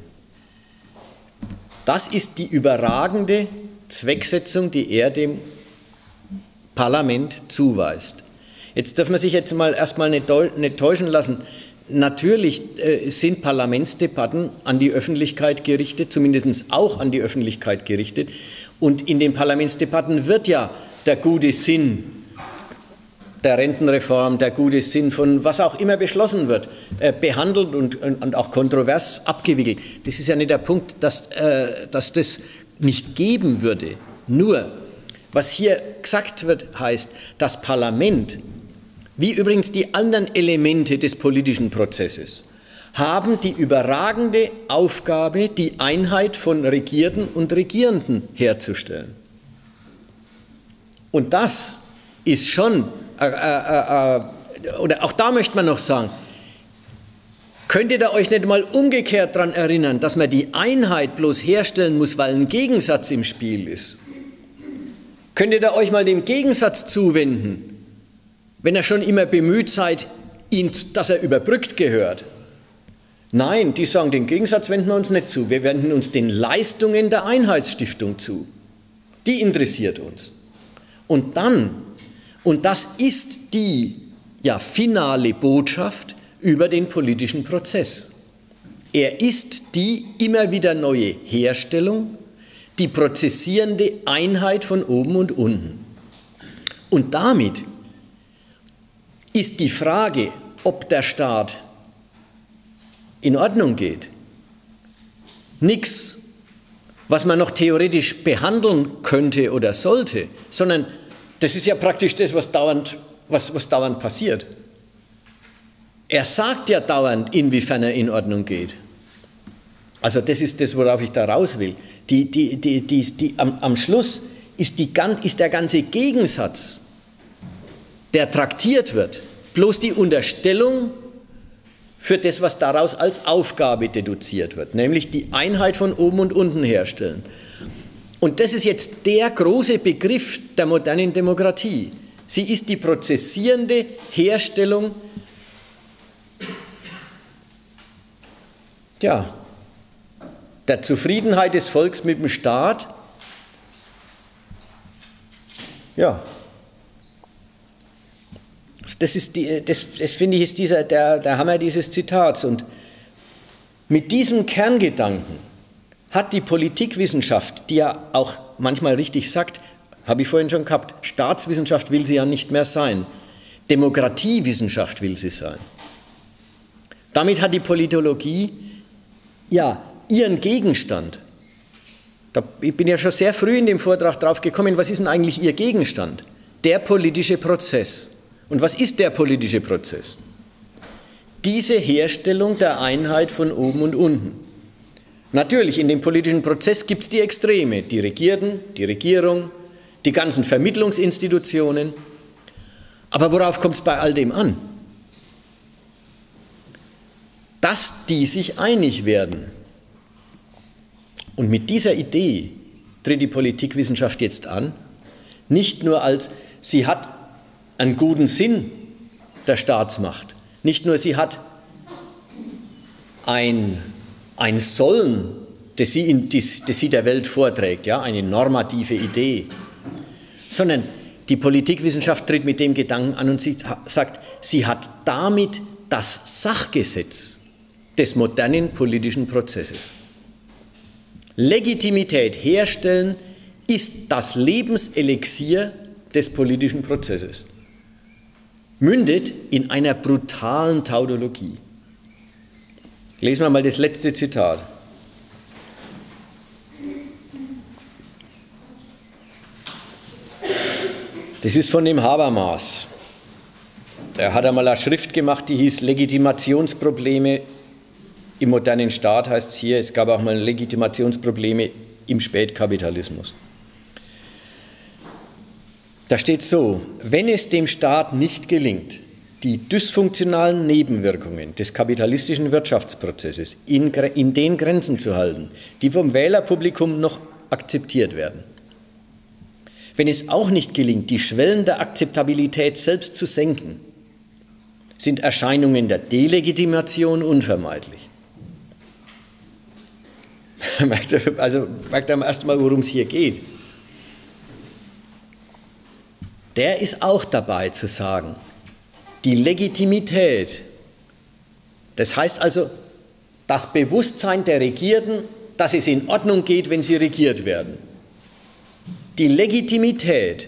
Das ist die überragende Zwecksetzung, die er dem Parlament zuweist. Jetzt darf man sich jetzt mal erstmal nicht, nicht täuschen lassen. Natürlich äh, sind Parlamentsdebatten an die Öffentlichkeit gerichtet, zumindest auch an die Öffentlichkeit gerichtet. Und in den Parlamentsdebatten wird ja der gute Sinn der Rentenreform, der gute Sinn von was auch immer beschlossen wird, äh, behandelt und, und auch kontrovers abgewickelt. Das ist ja nicht der Punkt, dass, äh, dass das nicht geben würde. Nur, was hier gesagt wird, heißt, das Parlament, wie übrigens die anderen Elemente des politischen Prozesses, haben die überragende Aufgabe, die Einheit von Regierten und Regierenden herzustellen. Und das ist schon, äh, äh, äh, oder auch da möchte man noch sagen, könnt ihr da euch nicht mal umgekehrt daran erinnern, dass man die Einheit bloß herstellen muss, weil ein Gegensatz im Spiel ist? Könnt ihr da euch mal dem Gegensatz zuwenden, wenn ihr schon immer bemüht seid, ihn, dass er überbrückt gehört? Nein, die sagen, den Gegensatz wenden wir uns nicht zu. Wir wenden uns den Leistungen der Einheitsstiftung zu. Die interessiert uns. Und dann, und das ist die ja, finale Botschaft über den politischen Prozess. Er ist die immer wieder neue Herstellung, die prozessierende Einheit von oben und unten. Und damit ist die Frage, ob der Staat in Ordnung geht, nichts, was man noch theoretisch behandeln könnte oder sollte, sondern das ist ja praktisch das, was dauernd, was, was dauernd passiert. Er sagt ja dauernd, inwiefern er in Ordnung geht. Also das ist das, worauf ich da raus will. Die, die, die, die, die, am, am Schluss ist, die, ist der ganze Gegensatz, der traktiert wird, bloß die Unterstellung für das, was daraus als Aufgabe deduziert wird, nämlich die Einheit von oben und unten herstellen. Und das ist jetzt der große Begriff der modernen Demokratie. Sie ist die prozessierende Herstellung ja, der Zufriedenheit des Volkes mit dem Staat. Ja. Das, ist die, das, das finde ich, ist dieser, der, der Hammer dieses Zitats. Und mit diesem Kerngedanken hat die Politikwissenschaft, die ja auch manchmal richtig sagt, habe ich vorhin schon gehabt, Staatswissenschaft will sie ja nicht mehr sein, Demokratiewissenschaft will sie sein. Damit hat die Politologie ja ihren Gegenstand. Da, ich bin ja schon sehr früh in dem Vortrag drauf gekommen, was ist denn eigentlich ihr Gegenstand? Der politische Prozess. Und was ist der politische Prozess? Diese Herstellung der Einheit von oben und unten. Natürlich, in dem politischen Prozess gibt es die Extreme, die Regierten, die Regierung, die ganzen Vermittlungsinstitutionen. Aber worauf kommt es bei all dem an? Dass die sich einig werden. Und mit dieser Idee tritt die Politikwissenschaft jetzt an, nicht nur als, sie hat einen guten Sinn der Staatsmacht, nicht nur sie hat ein, ein Sollen, das sie, in, das, das sie der Welt vorträgt, ja, eine normative Idee, sondern die Politikwissenschaft tritt mit dem Gedanken an und sie sagt, sie hat damit das Sachgesetz des modernen politischen Prozesses. Legitimität herstellen ist das Lebenselixier des politischen Prozesses, mündet in einer brutalen Tautologie. Lesen wir mal das letzte Zitat. Das ist von dem Habermas. Der hat einmal eine Schrift gemacht, die hieß Legitimationsprobleme im modernen Staat, heißt es hier. Es gab auch mal Legitimationsprobleme im Spätkapitalismus. Da steht so: Wenn es dem Staat nicht gelingt, die dysfunktionalen Nebenwirkungen des kapitalistischen Wirtschaftsprozesses in, in den Grenzen zu halten, die vom Wählerpublikum noch akzeptiert werden, wenn es auch nicht gelingt, die Schwellen der Akzeptabilität selbst zu senken, sind Erscheinungen der Delegitimation unvermeidlich. Also merkt am ersten Mal, worum es hier geht. Der ist auch dabei zu sagen, die Legitimität, das heißt also das Bewusstsein der Regierten, dass es in Ordnung geht, wenn sie regiert werden. Die Legitimität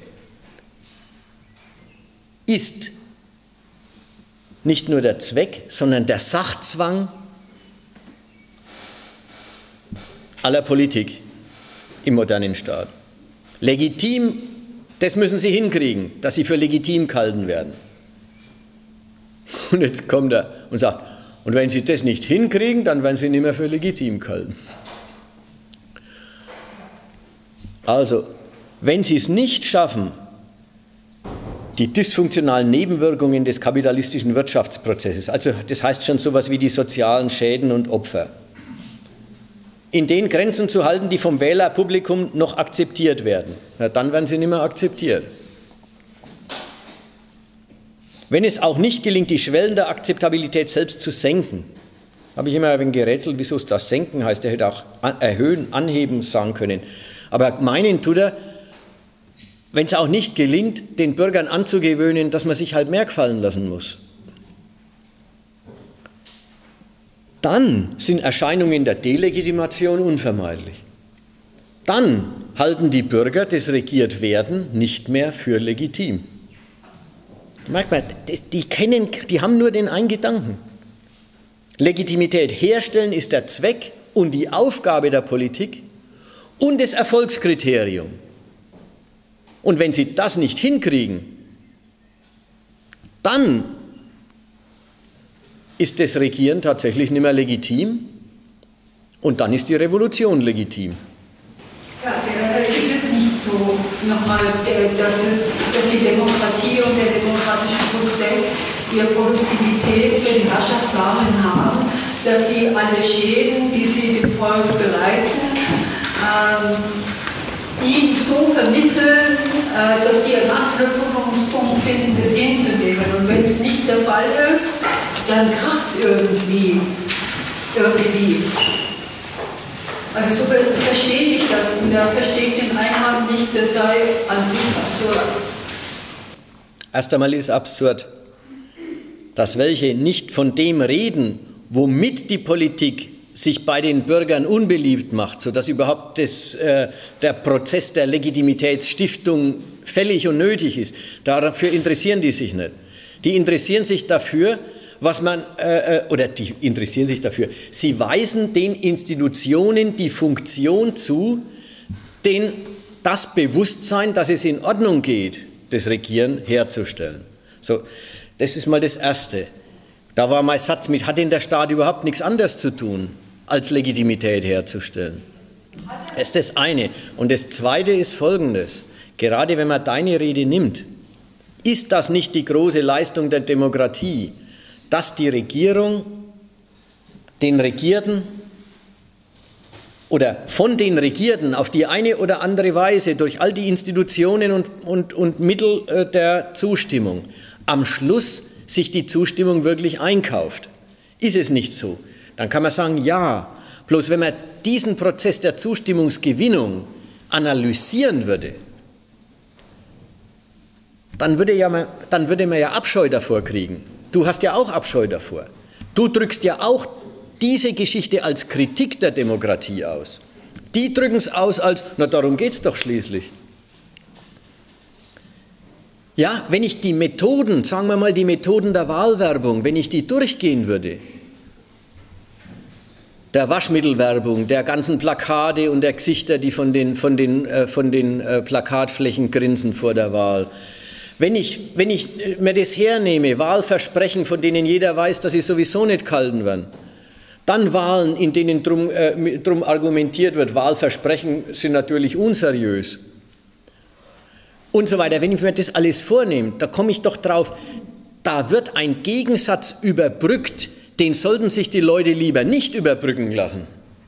ist nicht nur der Zweck, sondern der Sachzwang aller Politik im modernen Staat. Legitim, das müssen sie hinkriegen, dass sie für legitim gehalten werden. Und jetzt kommt er und sagt, und wenn sie das nicht hinkriegen, dann werden sie nicht mehr für legitim gehalten. Also, wenn sie es nicht schaffen, die dysfunktionalen Nebenwirkungen des kapitalistischen Wirtschaftsprozesses, also das heißt schon sowas wie die sozialen Schäden und Opfer, in den Grenzen zu halten, die vom Wählerpublikum noch akzeptiert werden, na, dann werden sie nicht mehr akzeptiert. Wenn es auch nicht gelingt, die Schwellen der Akzeptabilität selbst zu senken, habe ich immer ein wenig gerätselt, wieso es das Senken heißt, er hätte auch erhöhen, anheben sagen können. Aber meinen tut er, wenn es auch nicht gelingt, den Bürgern anzugewöhnen, dass man sich halt mehr gefallen lassen muss, dann sind Erscheinungen der Delegitimation unvermeidlich. Dann halten die Bürger das Regiertwerden nicht mehr für legitim. Merkt man, die, kennen, die haben nur den einen Gedanken. Legitimität herstellen ist der Zweck und die Aufgabe der Politik und das Erfolgskriterium. Und wenn sie das nicht hinkriegen, dann ist das Regieren tatsächlich nicht mehr legitim und dann ist die Revolution legitim. Ja, ist es nicht so, nochmal, dass, dass die Demokratie und der demokratische Prozess ihre Produktivität für die Herrschaftswahlen haben, dass die alle Schäden, die sie dem Volk bereiten, ähm, ihm so vermitteln, äh, dass die einen Anknüpfungspunkt finden, das hinzunehmen. Und wenn es nicht der Fall ist, dann kracht es irgendwie. irgendwie. Also so verstehe ich das und er versteht den Einwand nicht, das sei an sich absurd. Erst einmal ist absurd, dass welche nicht von dem reden, womit die Politik sich bei den Bürgern unbeliebt macht, sodass überhaupt das, äh, der Prozess der Legitimitätsstiftung fällig und nötig ist. Dafür interessieren die sich nicht. Die interessieren sich dafür, was man, äh, oder die interessieren sich dafür, sie weisen den Institutionen die Funktion zu, den, das Bewusstsein, dass es in Ordnung geht, das Regieren herzustellen. So, das ist mal das Erste. Da war mein Satz mit, hat denn der Staat überhaupt nichts anderes zu tun, als Legitimität herzustellen? Das ist das eine. Und das Zweite ist Folgendes. Gerade wenn man deine Rede nimmt, ist das nicht die große Leistung der Demokratie, dass die Regierung den Regierten oder von den Regierten auf die eine oder andere Weise durch all die Institutionen und, und, und Mittel der Zustimmung am Schluss sich die Zustimmung wirklich einkauft. Ist es nicht so? Dann kann man sagen, ja, bloß wenn man diesen Prozess der Zustimmungsgewinnung analysieren würde, dann würde, ja man, dann würde man ja Abscheu davor kriegen. Du hast ja auch Abscheu davor. Du drückst ja auch diese Geschichte als Kritik der Demokratie aus. Die drücken es aus als, na darum geht es doch schließlich. Ja, wenn ich die Methoden, sagen wir mal die Methoden der Wahlwerbung, wenn ich die durchgehen würde, der Waschmittelwerbung, der ganzen Plakate und der Gesichter, die von den, von den, äh, von den äh, Plakatflächen grinsen vor der Wahl. Wenn ich, wenn ich mir das hernehme, Wahlversprechen, von denen jeder weiß, dass sie sowieso nicht gehalten werden, dann Wahlen, in denen drum, äh, drum argumentiert wird, Wahlversprechen sind natürlich unseriös und so weiter. Wenn ich mir das alles vornehme, da komme ich doch drauf, da wird ein Gegensatz überbrückt, den sollten sich die Leute lieber nicht überbrücken lassen.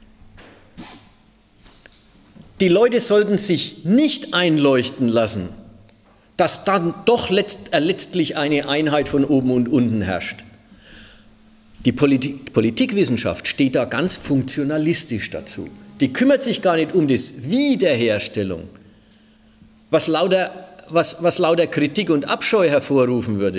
Die Leute sollten sich nicht einleuchten lassen, dass dann doch letzt, äh, letztlich eine Einheit von oben und unten herrscht. Die Politik, Politikwissenschaft steht da ganz funktionalistisch dazu. Die kümmert sich gar nicht um das Wiederherstellung, was lauter, was, was lauter Kritik und Abscheu hervorrufen würde,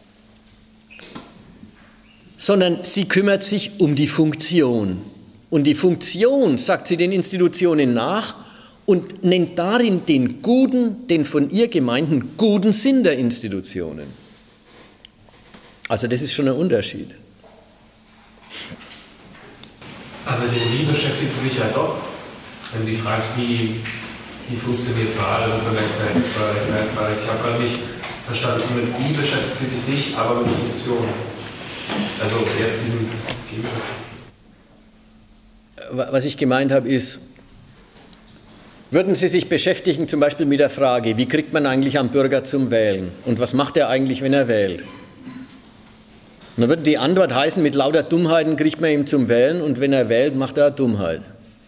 sondern sie kümmert sich um die Funktion. Und die Funktion sagt sie den Institutionen nach und nennt darin den guten, den von ihr gemeinten guten Sinn der Institutionen. Also das ist schon ein Unterschied. Aber die beschäftigt sich ja doch, wenn sie fragt, wie, wie funktioniert Wahl und Vergleichswahl. Ich habe gerade nicht verstanden, mit wie beschäftigt sie sich nicht, aber mit Funktion. Also jetzt diesen Gegensatz. Was ich gemeint habe ist, würden Sie sich beschäftigen zum Beispiel mit der Frage, wie kriegt man eigentlich einen Bürger zum Wählen und was macht er eigentlich, wenn er wählt? Und dann würde die Antwort heißen, mit lauter Dummheiten kriegt man ihn zum Wählen und wenn er wählt, macht er eine Dummheit.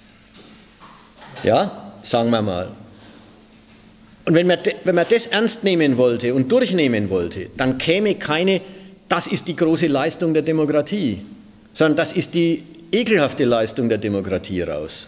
Ja, sagen wir mal. Und wenn man, wenn man das ernst nehmen wollte und durchnehmen wollte, dann käme keine, das ist die große Leistung der Demokratie, sondern das ist die ekelhafte Leistung der Demokratie raus.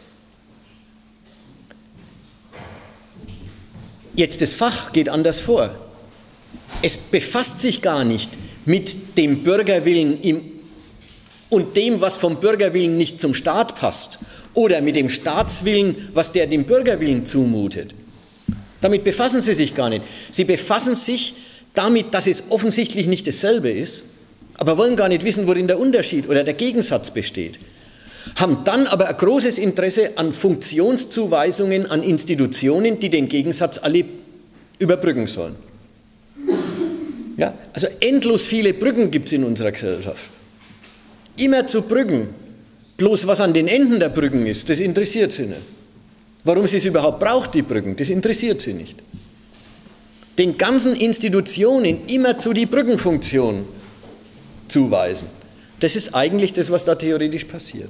Jetzt das Fach geht anders vor. Es befasst sich gar nicht mit dem Bürgerwillen im, und dem, was vom Bürgerwillen nicht zum Staat passt oder mit dem Staatswillen, was der dem Bürgerwillen zumutet. Damit befassen sie sich gar nicht. Sie befassen sich damit, dass es offensichtlich nicht dasselbe ist, aber wollen gar nicht wissen, worin der Unterschied oder der Gegensatz besteht. Haben dann aber ein großes Interesse an Funktionszuweisungen an Institutionen, die den Gegensatz alle überbrücken sollen. Ja, also endlos viele Brücken gibt es in unserer Gesellschaft. Immer zu Brücken. Bloß was an den Enden der Brücken ist, das interessiert sie nicht. Warum sie es überhaupt braucht, die Brücken, das interessiert sie nicht. Den ganzen Institutionen immerzu die Brückenfunktion zuweisen. Das ist eigentlich das, was da theoretisch passiert.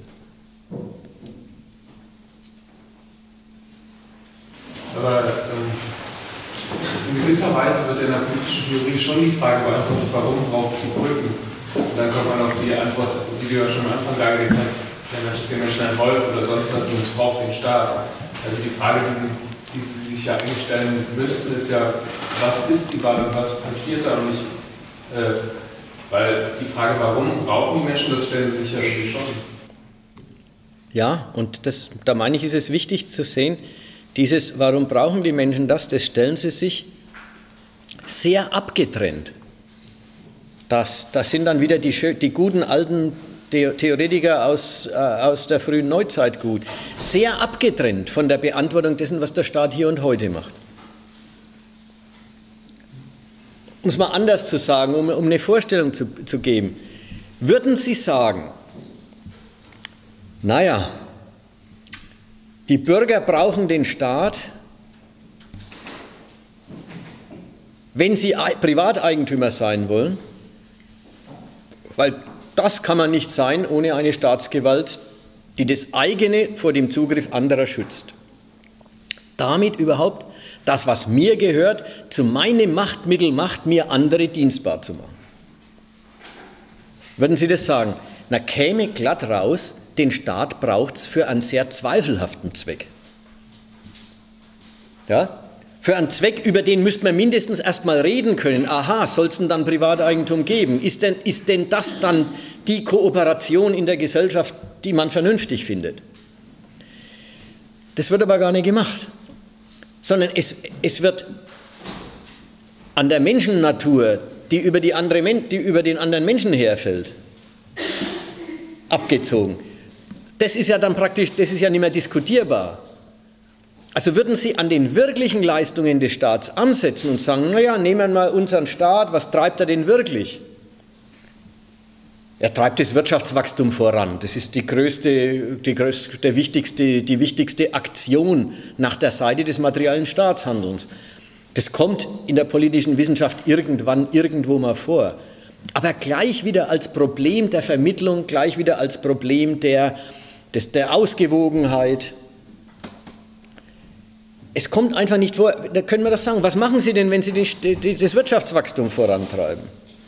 Aber ähm, in gewisser Weise wird in der politischen Theorie schon die Frage beantwortet, warum braucht es die Brücken? Und dann kommt man auf die Antwort, die du ja schon am Anfang dargelegt hast, der Mensch ist den Menschen ein Volk oder sonst was und es braucht den Staat. Also die Frage, die, die Sie sich ja eigentlich stellen müssten, ist ja, was ist die Wahl und was passiert da und nicht? Äh, weil die Frage, warum brauchen die Menschen, das stellen sie sich ja irgendwie schon. Ja, und das, da meine ich, ist es wichtig zu sehen, dieses, warum brauchen die Menschen das, das stellen sie sich sehr abgetrennt. Das, das sind dann wieder die, die guten alten Theoretiker aus, äh, aus der frühen Neuzeit gut. Sehr abgetrennt von der Beantwortung dessen, was der Staat hier und heute macht. Um es mal anders zu sagen, um, um eine Vorstellung zu, zu geben. Würden Sie sagen, naja, die Bürger brauchen den Staat, wenn sie Privateigentümer sein wollen, weil das kann man nicht sein ohne eine Staatsgewalt, die das eigene vor dem Zugriff anderer schützt. Damit überhaupt das, was mir gehört, zu meinem Machtmittel macht, mir andere dienstbar zu machen. Würden Sie das sagen? Na, käme glatt raus, den Staat braucht es für einen sehr zweifelhaften Zweck. Ja? Für einen Zweck, über den müsste man mindestens erstmal reden können. Aha, soll es denn dann Privateigentum geben? Ist denn, ist denn das dann die Kooperation in der Gesellschaft, die man vernünftig findet? Das wird aber gar nicht gemacht, sondern es, es wird an der Menschennatur, die über, die, andere, die über den anderen Menschen herfällt, abgezogen. Das ist ja dann praktisch, das ist ja nicht mehr diskutierbar. Also würden Sie an den wirklichen Leistungen des Staats ansetzen und sagen, naja, nehmen wir mal unseren Staat, was treibt er denn wirklich? Er treibt das Wirtschaftswachstum voran. Das ist die größte, die größte, der wichtigste, die wichtigste Aktion nach der Seite des materiellen Staatshandelns. Das kommt in der politischen Wissenschaft irgendwann, irgendwo mal vor. Aber gleich wieder als Problem der Vermittlung, gleich wieder als Problem der, des, der Ausgewogenheit. Es kommt einfach nicht vor. Da können wir doch sagen, was machen Sie denn, wenn Sie die, die, das Wirtschaftswachstum vorantreiben?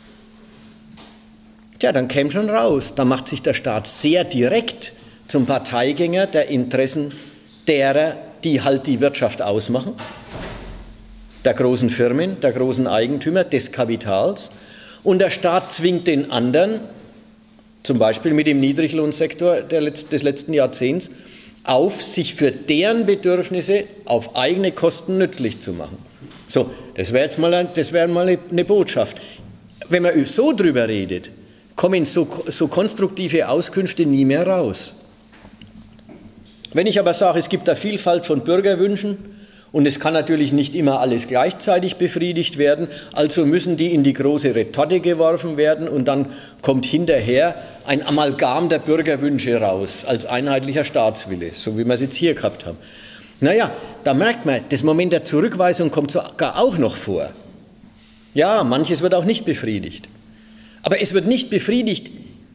Tja, dann käme schon raus, da macht sich der Staat sehr direkt zum Parteigänger der Interessen derer, die halt die Wirtschaft ausmachen, der großen Firmen, der großen Eigentümer, des Kapitals. Und der Staat zwingt den anderen, zum Beispiel mit dem Niedriglohnsektor des letzten Jahrzehnts, auf, sich für deren Bedürfnisse auf eigene Kosten nützlich zu machen. So, das wäre jetzt mal, das wäre mal eine Botschaft. Wenn man so drüber redet, kommen so, so konstruktive Auskünfte nie mehr raus. Wenn ich aber sage, es gibt eine Vielfalt von Bürgerwünschen und es kann natürlich nicht immer alles gleichzeitig befriedigt werden, also müssen die in die große Retorte geworfen werden und dann kommt hinterher ein Amalgam der Bürgerwünsche raus als einheitlicher Staatswille, so wie wir es jetzt hier gehabt haben. Naja, da merkt man, das Moment der Zurückweisung kommt sogar auch noch vor. Ja, manches wird auch nicht befriedigt. Aber es wird nicht befriedigt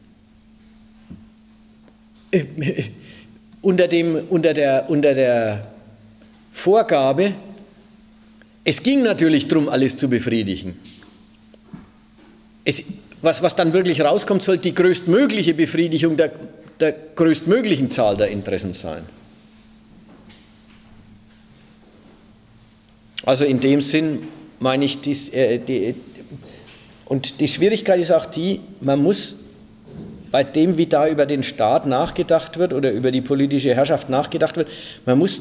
äh, unter, dem, unter, der, unter der Vorgabe, es ging natürlich darum, alles zu befriedigen. Es, was, was dann wirklich rauskommt, soll die größtmögliche Befriedigung der, der größtmöglichen Zahl der Interessen sein. Also in dem Sinn meine ich, dies, äh, die, und die Schwierigkeit ist auch die, man muss bei dem, wie da über den Staat nachgedacht wird oder über die politische Herrschaft nachgedacht wird, man muss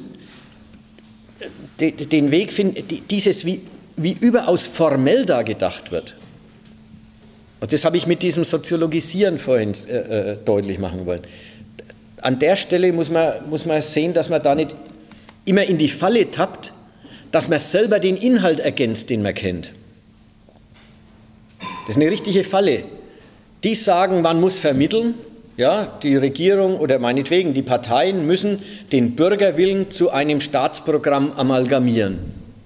den Weg finden, dieses, wie, wie überaus formell da gedacht wird. Und das habe ich mit diesem Soziologisieren vorhin äh, deutlich machen wollen. An der Stelle muss man, muss man sehen, dass man da nicht immer in die Falle tappt, dass man selber den Inhalt ergänzt, den man kennt. Das ist eine richtige Falle. Die sagen, man muss vermitteln, ja, die Regierung oder meinetwegen die Parteien müssen den Bürgerwillen zu einem Staatsprogramm amalgamieren.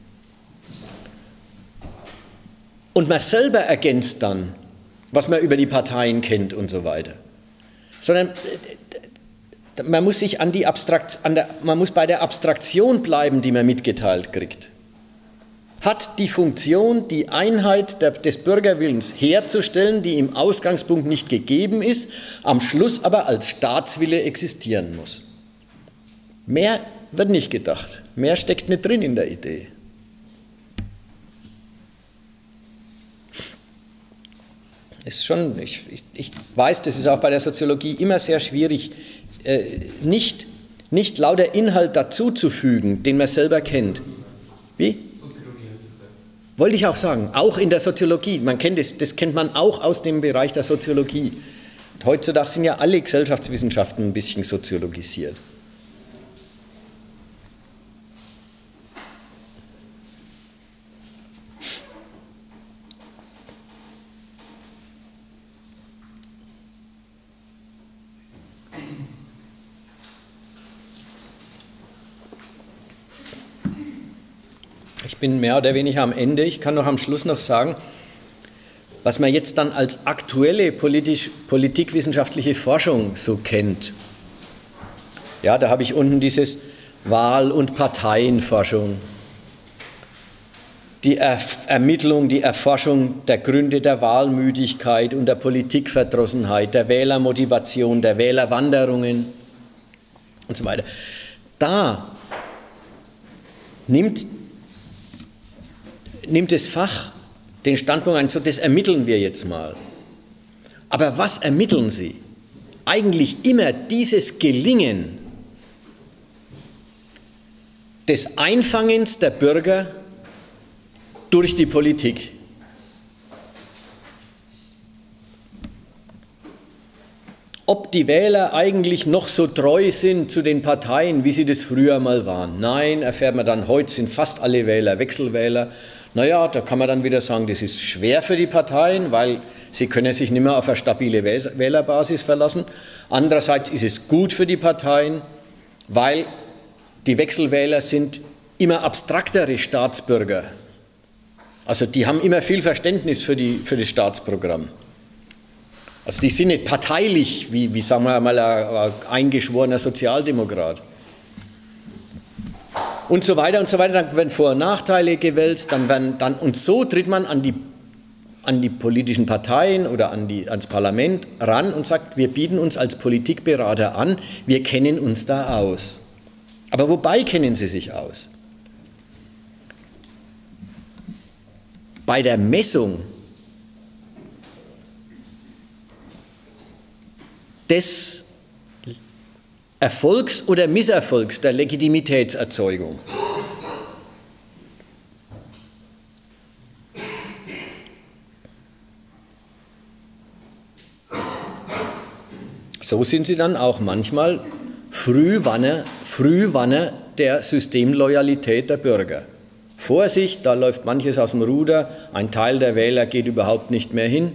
Und man selber ergänzt dann, was man über die Parteien kennt und so weiter. Sondern man muss sich an die Abstrakt, an der, man muss bei der Abstraktion bleiben, die man mitgeteilt kriegt. Hat die Funktion, die Einheit der, des Bürgerwillens herzustellen, die im Ausgangspunkt nicht gegeben ist, am Schluss aber als Staatswille existieren muss. Mehr wird nicht gedacht, mehr steckt nicht drin in der Idee. Ist schon, ich, ich, ich weiß, das ist auch bei der Soziologie immer sehr schwierig, äh, nicht, nicht lauter Inhalt dazuzufügen, den man selber kennt. Wie? Wollte ich auch sagen, auch in der Soziologie, man kennt das, das kennt man auch aus dem Bereich der Soziologie. Und heutzutage sind ja alle Gesellschaftswissenschaften ein bisschen soziologisiert. Ich bin mehr oder weniger am Ende. Ich kann noch am Schluss noch sagen, was man jetzt dann als aktuelle politisch, politikwissenschaftliche Forschung so kennt. Ja, da habe ich unten dieses Wahl- und Parteienforschung, die er Ermittlung, die Erforschung der Gründe der Wahlmüdigkeit und der Politikverdrossenheit, der Wählermotivation, der Wählerwanderungen und so weiter. Da nimmt nimmt das Fach den Standpunkt ein, so das ermitteln wir jetzt mal. Aber was ermitteln Sie? Eigentlich immer dieses Gelingen des Einfangens der Bürger durch die Politik. Ob die Wähler eigentlich noch so treu sind zu den Parteien, wie sie das früher mal waren. Nein, erfährt man dann, heute sind fast alle Wähler Wechselwähler. Naja, da kann man dann wieder sagen, das ist schwer für die Parteien, weil sie können sich nicht mehr auf eine stabile Wählerbasis verlassen. Andererseits ist es gut für die Parteien, weil die Wechselwähler sind immer abstraktere Staatsbürger. Also die haben immer viel Verständnis für, die, für das Staatsprogramm. Also die sind nicht parteilich, wie, wie sagen wir mal, ein, ein eingeschworener Sozialdemokrat. Und so weiter und so weiter. Dann werden Vor- und Nachteile gewälzt. Dann werden, dann, und so tritt man an die, an die politischen Parteien oder an die, ans Parlament ran und sagt, wir bieten uns als Politikberater an, wir kennen uns da aus. Aber wobei kennen sie sich aus? Bei der Messung des Erfolgs oder Misserfolgs der Legitimitätserzeugung. So sind sie dann auch manchmal Frühwanner, Frühwanner der Systemloyalität der Bürger. Vorsicht, da läuft manches aus dem Ruder, ein Teil der Wähler geht überhaupt nicht mehr hin.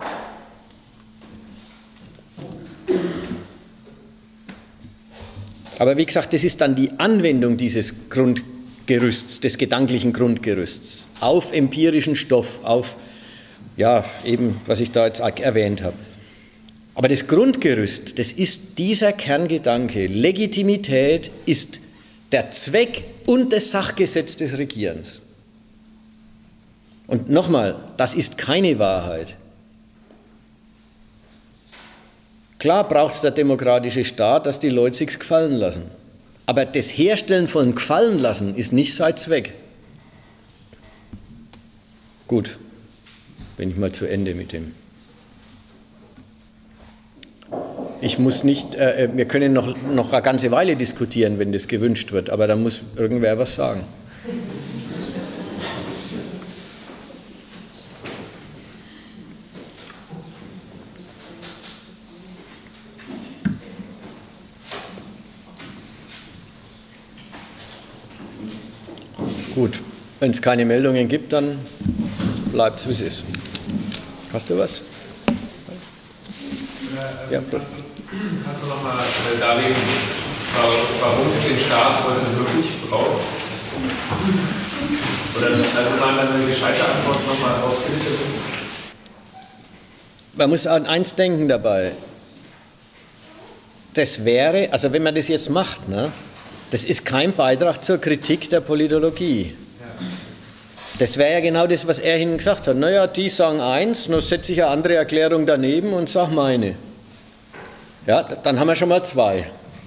Aber wie gesagt, das ist dann die Anwendung dieses Grundgerüsts, des gedanklichen Grundgerüsts, auf empirischen Stoff, auf, ja, eben, was ich da jetzt erwähnt habe. Aber das Grundgerüst, das ist dieser Kerngedanke. Legitimität ist der Zweck und das Sachgesetz des Regierens. Und nochmal, das ist keine Wahrheit. Klar braucht es der demokratische Staat, dass die Leute sich's gefallen lassen. Aber das Herstellen von Gefallen lassen ist nicht sein Zweck. Gut, bin ich mal zu Ende mit dem. Ich muss nicht, äh, wir können noch, noch eine ganze Weile diskutieren, wenn das gewünscht wird, aber da muss irgendwer was sagen. Gut, wenn es keine Meldungen gibt, dann bleibt es, wie es ist. Hast du was? Ja, bitte. Kannst, kannst du noch mal darlegen, warum es den Staat heute wirklich braucht? Oder also mal eine gescheite Antwort noch mal ausführen. Man muss an eins denken dabei. Das wäre, also wenn man das jetzt macht, ne, das ist kein Beitrag zur Kritik der Politologie. Das wäre ja genau das, was er Ihnen gesagt hat. Naja, die sagen eins, nur setze ich eine andere Erklärung daneben und sage meine. Ja, dann haben wir schon mal zwei.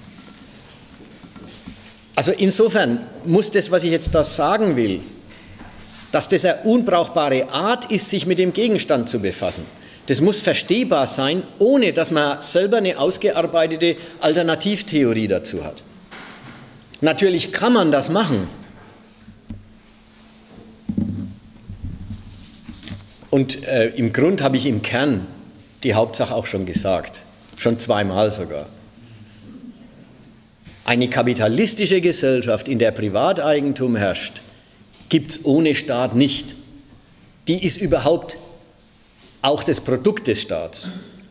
Also insofern muss das, was ich jetzt da sagen will, dass das eine unbrauchbare Art ist, sich mit dem Gegenstand zu befassen. Das muss verstehbar sein, ohne dass man selber eine ausgearbeitete Alternativtheorie dazu hat. Natürlich kann man das machen. Und äh, im Grund habe ich im Kern die Hauptsache auch schon gesagt, schon zweimal sogar. Eine kapitalistische Gesellschaft, in der Privateigentum herrscht, gibt es ohne Staat nicht. Die ist überhaupt auch das Produkt des Staats.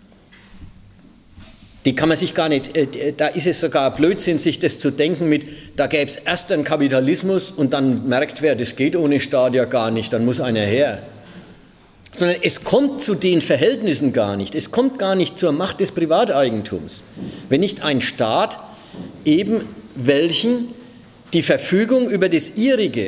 Die kann man sich gar nicht, äh, da ist es sogar Blödsinn, sich das zu denken mit, da gäbe es erst einen Kapitalismus und dann merkt wer, das geht ohne Staat ja gar nicht, dann muss einer her. Sondern es kommt zu den Verhältnissen gar nicht. Es kommt gar nicht zur Macht des Privateigentums, wenn nicht ein Staat eben welchen die Verfügung über das Ihrige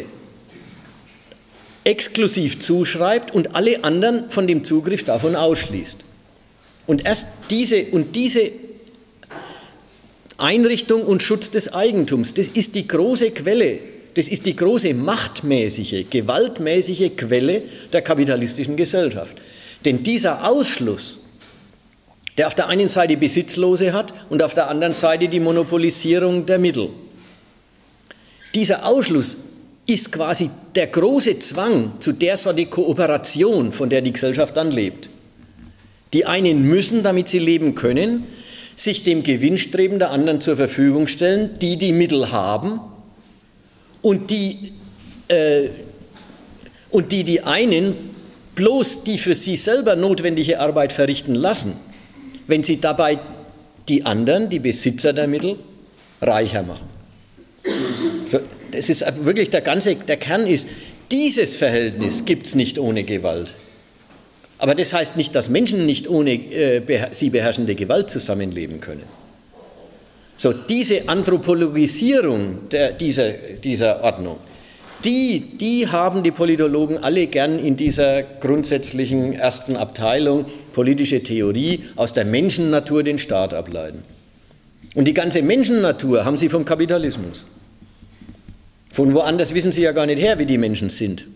exklusiv zuschreibt und alle anderen von dem Zugriff davon ausschließt. Und erst diese und diese Einrichtung und Schutz des Eigentums, das ist die große Quelle, das ist die große machtmäßige, gewaltmäßige Quelle der kapitalistischen Gesellschaft. Denn dieser Ausschluss, der auf der einen Seite Besitzlose hat und auf der anderen Seite die Monopolisierung der Mittel, Dieser Ausschluss ist quasi der große Zwang zu der Sorte Kooperation, von der die Gesellschaft dann lebt. Die einen müssen, damit sie leben können, sich dem Gewinnstreben der anderen zur Verfügung stellen, die die Mittel haben und die, äh, und die die einen bloß die für sie selber notwendige Arbeit verrichten lassen, wenn sie dabei die anderen, die Besitzer der Mittel, reicher machen. So, das ist wirklich der ganze, der Kern ist, dieses Verhältnis gibt es nicht ohne Gewalt. Aber das heißt nicht, dass Menschen nicht ohne äh, beher- sie beherrschende Gewalt zusammenleben können. So, diese Anthropologisierung der, dieser, dieser Ordnung, die, die haben die Politologen alle gern in dieser grundsätzlichen ersten Abteilung politische Theorie aus der Menschennatur den Staat ableiten. Und die ganze Menschennatur haben sie vom Kapitalismus. Von woanders wissen sie ja gar nicht her, wie die Menschen sind.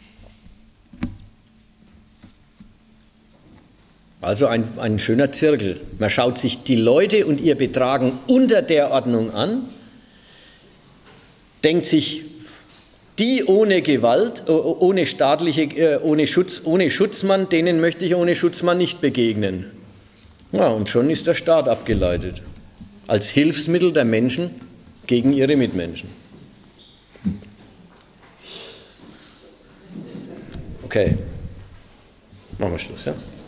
Also ein, ein schöner Zirkel. Man schaut sich die Leute und ihr Betragen unter der Ordnung an, denkt sich, die ohne Gewalt, ohne staatliche, ohne Schutz, ohne Schutzmann, denen möchte ich ohne Schutzmann nicht begegnen. Ja, und schon ist der Staat abgeleitet. Als Hilfsmittel der Menschen gegen ihre Mitmenschen. Okay. Machen wir Schluss, ja?